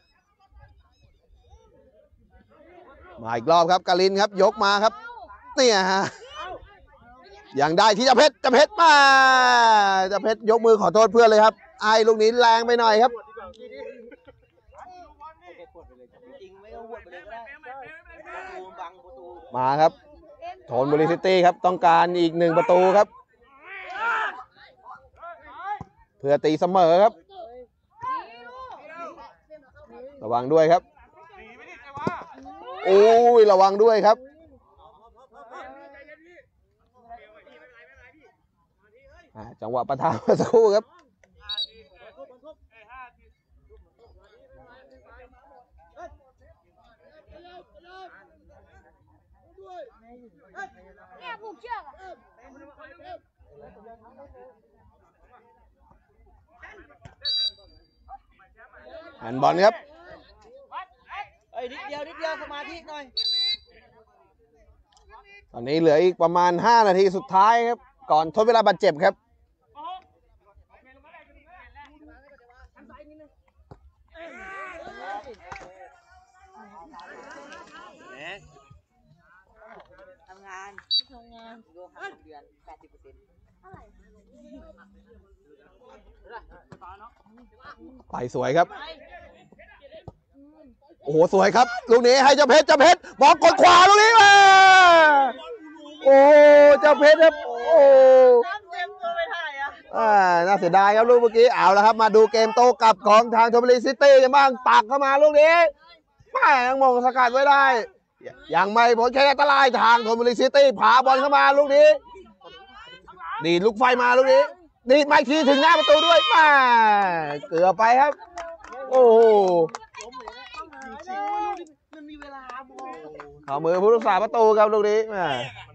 มาอีกรอบครับกาลินครับยกมาครับเนี่ยฮะยังได้ที่เจ้าเพชรมาเจ้าเพชรยกมือขอโทษเพื่อนเลยครับไอ้ลูกนี้แรงไปหน่อยครับมาครับธนบุรีซิตี้ครับต้องการอีก1ประตูครับเพื่อตีเสมอครับระวังด้วยครับโอ้ยระวังด้วยครับจังหวะประทานสักครู่ครับแอนบอลครับนิดเดียวสมาธิหน่อยตอนนี้เหลืออีกประมาณ5นาทีสุดท้ายครับก่อนทดเวลาบาดเจ็บครับทำงานไปสวยครับโอ้โหสวยครับลูกนี้ให้เจ้าเพชรบอลกดขวาลูกนี้มาโอ้เจ้าเพชรครับโอ้น่าเสียดายครับลูกเมื่อกี้เอาแล้วครับมาดูเกมโต้กลับของทางชลบุรีซิตี้กันบ้างตักเข้ามาลูกนี้แม่ยังมงสกัดไว้ได้ยังไม่พ้นแค่อันตรายทางชลบุรีซิตี้ผาบอลเข้ามาลูกนี้ดีดลูกไฟมาลูกนี้ดีดมาทีถึงหน้าประตูด้วยแม่เกือบไปครับโอ้เขามือผู้รักษาประตูครับลูกนี้แม่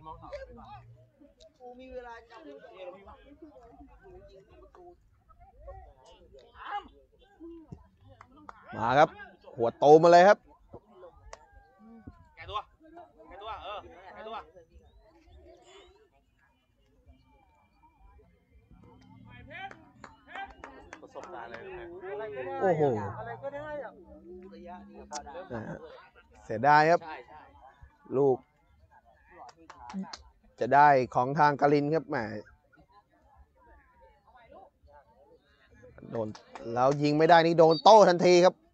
มาครับหัวโตมาเลยครับแกตัวแกตัวประสบการณ์เลยโอ้โหเสียดายครับลูกจะได้ของทางกลินครับแหมโดนแล้วยิงไม่ได้นี่โดนโต้ทันทีครับ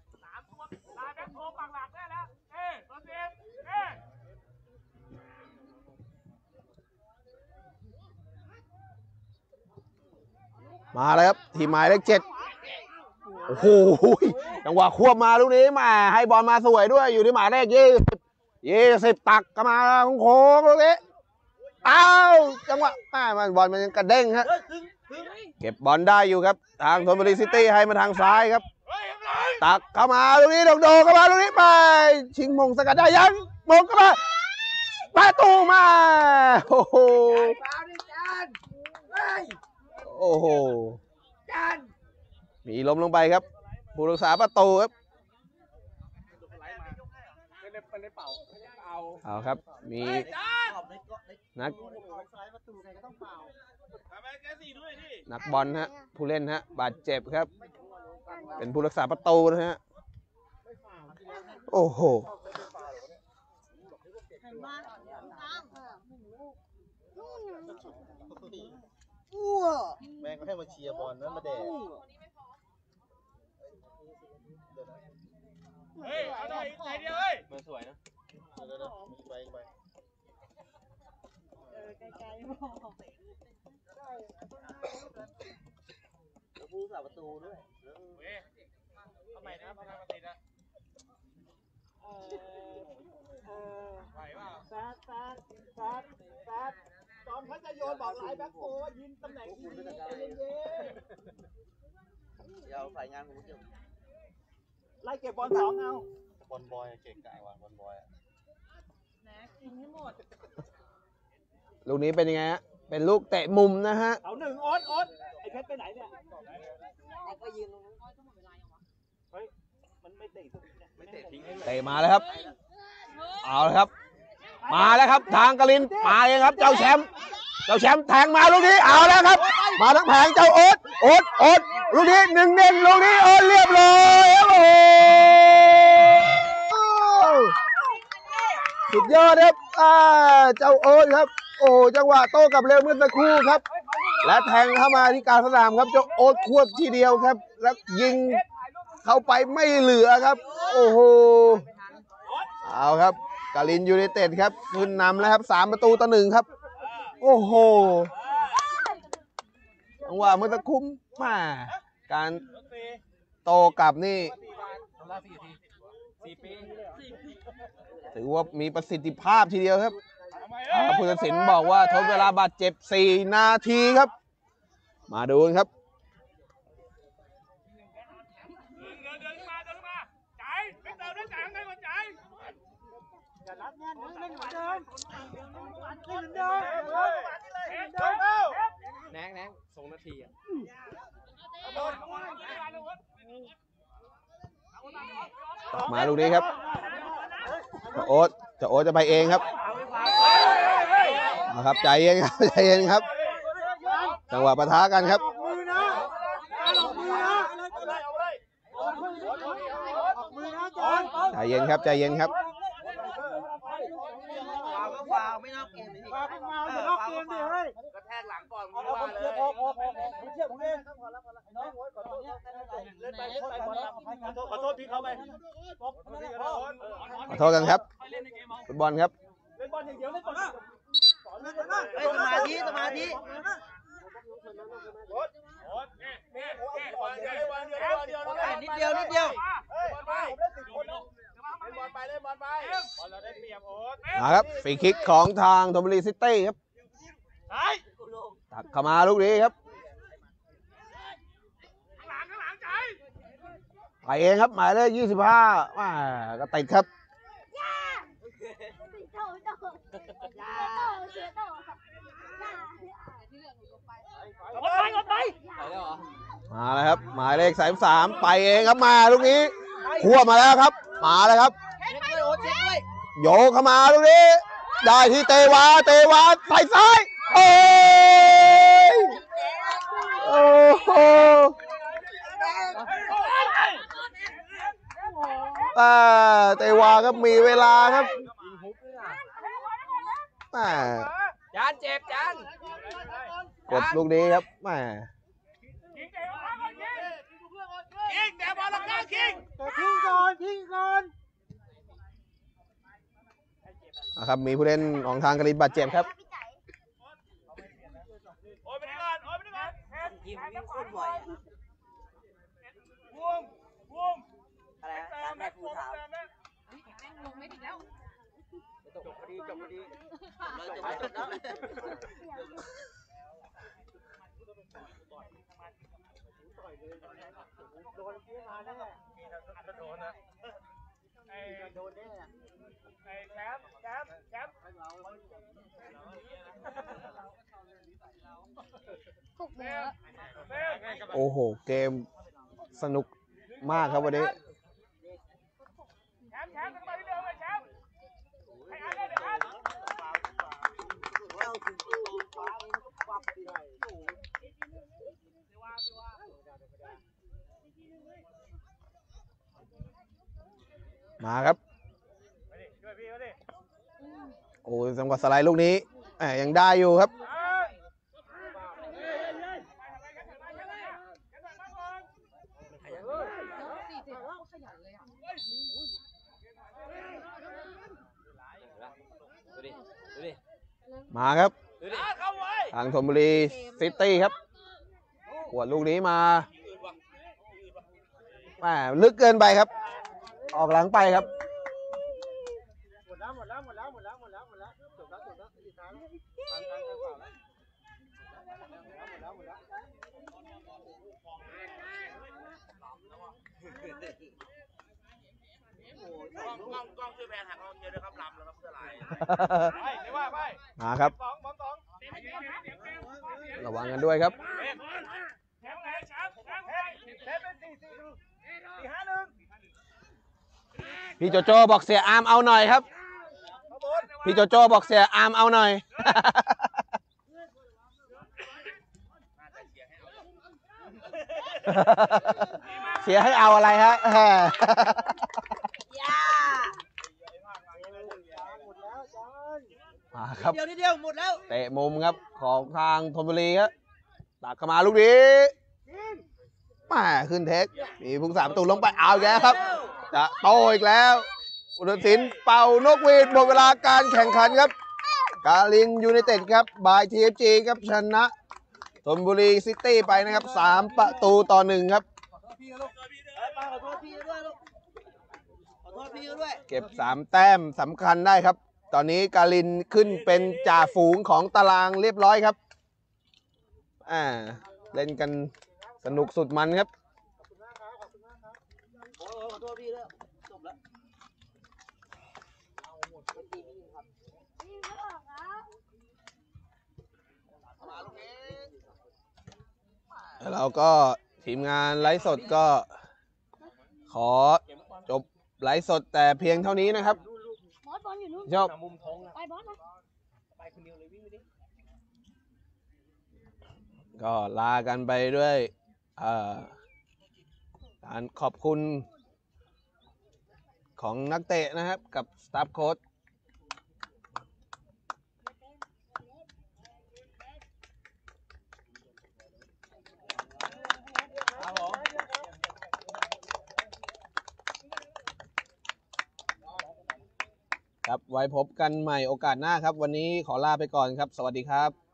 มาเลยครับทีมหมายเลข7โอ้โหจังหวะควบมาลูกนี้มาให้บอลมาสวยด้วยอยู่ที่หมายเลข20ตักก็มาโค้งลูกนี้อ้าวจังหวะมันบอลมันยังกระเด้งฮะเก็บบอลได้อยู่ครับทางชลบุรีซิตี้ให้มาทางซ้ายครับตักเข้ามาลูกนี้โดเข้ามาลูกนี้ไปชิงมงสกัดได้ยังมงเข้ามาประตูมาโอ้โหโอ้โหมีล้มลงไปครับผู้รักษาประตูครับเอาครับมีนักบอลฮะผู้เล่นฮะบาดเจ็บครับเป็นผู้รักษาประตูนะฮะโอ้โหแม่งก็ให้มาเชียร์บอลนั่นมาแดกเฮ้ยเอาหน่อยใจเดียวเฮ้ยมันสวยนะไปผู้สาประตูด้วยทำไมนะประตูนะไหวเปล่าจอมเขาจะโยนบอกไลน์แบ็คโฟยิงตำแหน่งที่เดี๋ยวใส่งานผมจะไล่เก็บบอลสองเอาบอลบอยเก่งกายว่ะบอลบอยนะกินให้หมดลูกนี้เป็นยังไงฮะเป็นลูกเตะมุมนะฮะเอา1โอ๊ตไอ้เพชรไปไหนเนี่ยก็ยืนตรงนั้นเฮ้ยมันไม่เตะไม่เตะทิ้งเตะมาแล้วครับเอาเลยครับมาแล้วครับทางกลินมาเองครับเจ้าแชมป์แทงมาลูกนี้เอาแล้วครับมาทั้งแผงเจ้าโอ๊ตลูกนี้1-1ลูกนี้เรียบร้อยโอ้โหสุดยอดครับเจ้าโอ๊ตครับโอ้จังหวะโต้กับเร็วเมื่อสักครู่ครับและแทงเข้ามาที่กลางสนามครับเจ้าโอ๊ตควบทีเดียวครับแล้วยิงเข้าไปไม่เหลือครับโอ้โหเอาครับกาลินยูไนเต็ดครับขึ้นนำแล้วครับ3-1ครับโอ้โหจังหวะเมื่อสักครู่มาการโตกลับนี่ถือว่ามีประสิทธิภาพทีเดียวครับผู้ตัดสินบอกว่าทดเวลาบาดเจ็บ4 นาทีครับมาดูครับแนงส่งนาทีอ่ะมาลูกนี้ครับจะโอ๊ตจะไปเองครับนะครับใจเย็นครับจังหวะปะทะกันครับใจเย็นครับกหลังก่อนเอาว่าผมเลเชื่อย ผมเชื่อผมเองน้องขอโทษเล่นไปบอลขอโทษพี่เขาไปขอโทษกันครับฟุตบอลครับเล่นบอลอย่างเดียวเล่นบอลสมาธินิดเดียวบอลไปเล่นบอลไปเราได้เปรียบโอ๊ตมาครับฟรีคิกของทางธนบุรีซิตี้ครับตัดเข้ามาลูกนี้ครับไปเองครับหมายเลข25ก็ติดครับ มาแล้วครับหมายเลข33ไปเองครับมาลูกนี้คั่วมาแล้วครับมาแล้วครับโยกเข้ามาลูกนี้ได้ที่เตวาใส่ซ้ายโอ้ยโอ้โหเตวาครับมีเวลาครับจานเจ็บจานกดลูกนี้ครับคิงแต่บอลลังกาคิงทิ้งก่อนนะครับมีผู้เล่นของทางกรีนบาดเจ็บครับโอ้ยไปนี่ก่อนทีมวิ่งโคตรบ่อยวุ้มอะไรนะตามแม่ภูถามลงไม่ถึงแล้วจบพอดีจบโดนที่มาแน่โดนนะโดนแน่ไอ้แชมป์โอ้โหเกมสนุกมากครับวันนี้มาครับโอ้จังหวะสไลด์ลูกนี้ยังได้อยู่ครับมาครับทางธนบุรีซิตี้ครับขวดลูกนี้มาลึกเกินไปครับออกหลังไปครับหมดแล้วจบแล้วสุดท้ายแล้วกล้องช่วยแพนหักเราเยอะเลยครับลำแล้วครับเพื่ออะไรมาครับระวังกันด้วยครับพี่โจโจบอกเสียอาร์มเอาหน่อยครับพี่โจโจบอกเสียอาร์มเอาหน่อยเสียให้เอาอะไรฮะมาครับนิดเดียวหมดแล้วเตะมุมครับของทางธนบุรีครับตักเข้ามาลูกนี้ขึ้นเทคมีผู้สาประตูลงไปเอาแกครับจะโตอีกแล้วอุตสินเป่านกหวีดหมดเวลาการแข่งขันครับกาลินยูไนเต็ดครับบายทีเอฟจีครับชนะธนบุรีซิตี้ไปนะครับ3-1ครับเก็บ3แต้มสำคัญได้ครับตอนนี้กาลินขึ้นเป็นจ่าฝูงของตารางเรียบร้อยครับเล่นกันสนุกสุดมันครับเราก็ทีมงานไลฟ์สดก็ขอจบไลฟ์สดแต่เพียงเท่านี้นะครับชอบก็ลากันไปด้วยการขอบคุณของนักเตะนะครับกับสตาฟโค้ชครับไว้พบกันใหม่โอกาสหน้าครับ วันนี้ขอลาไปก่อนครับ สวัสดีครับ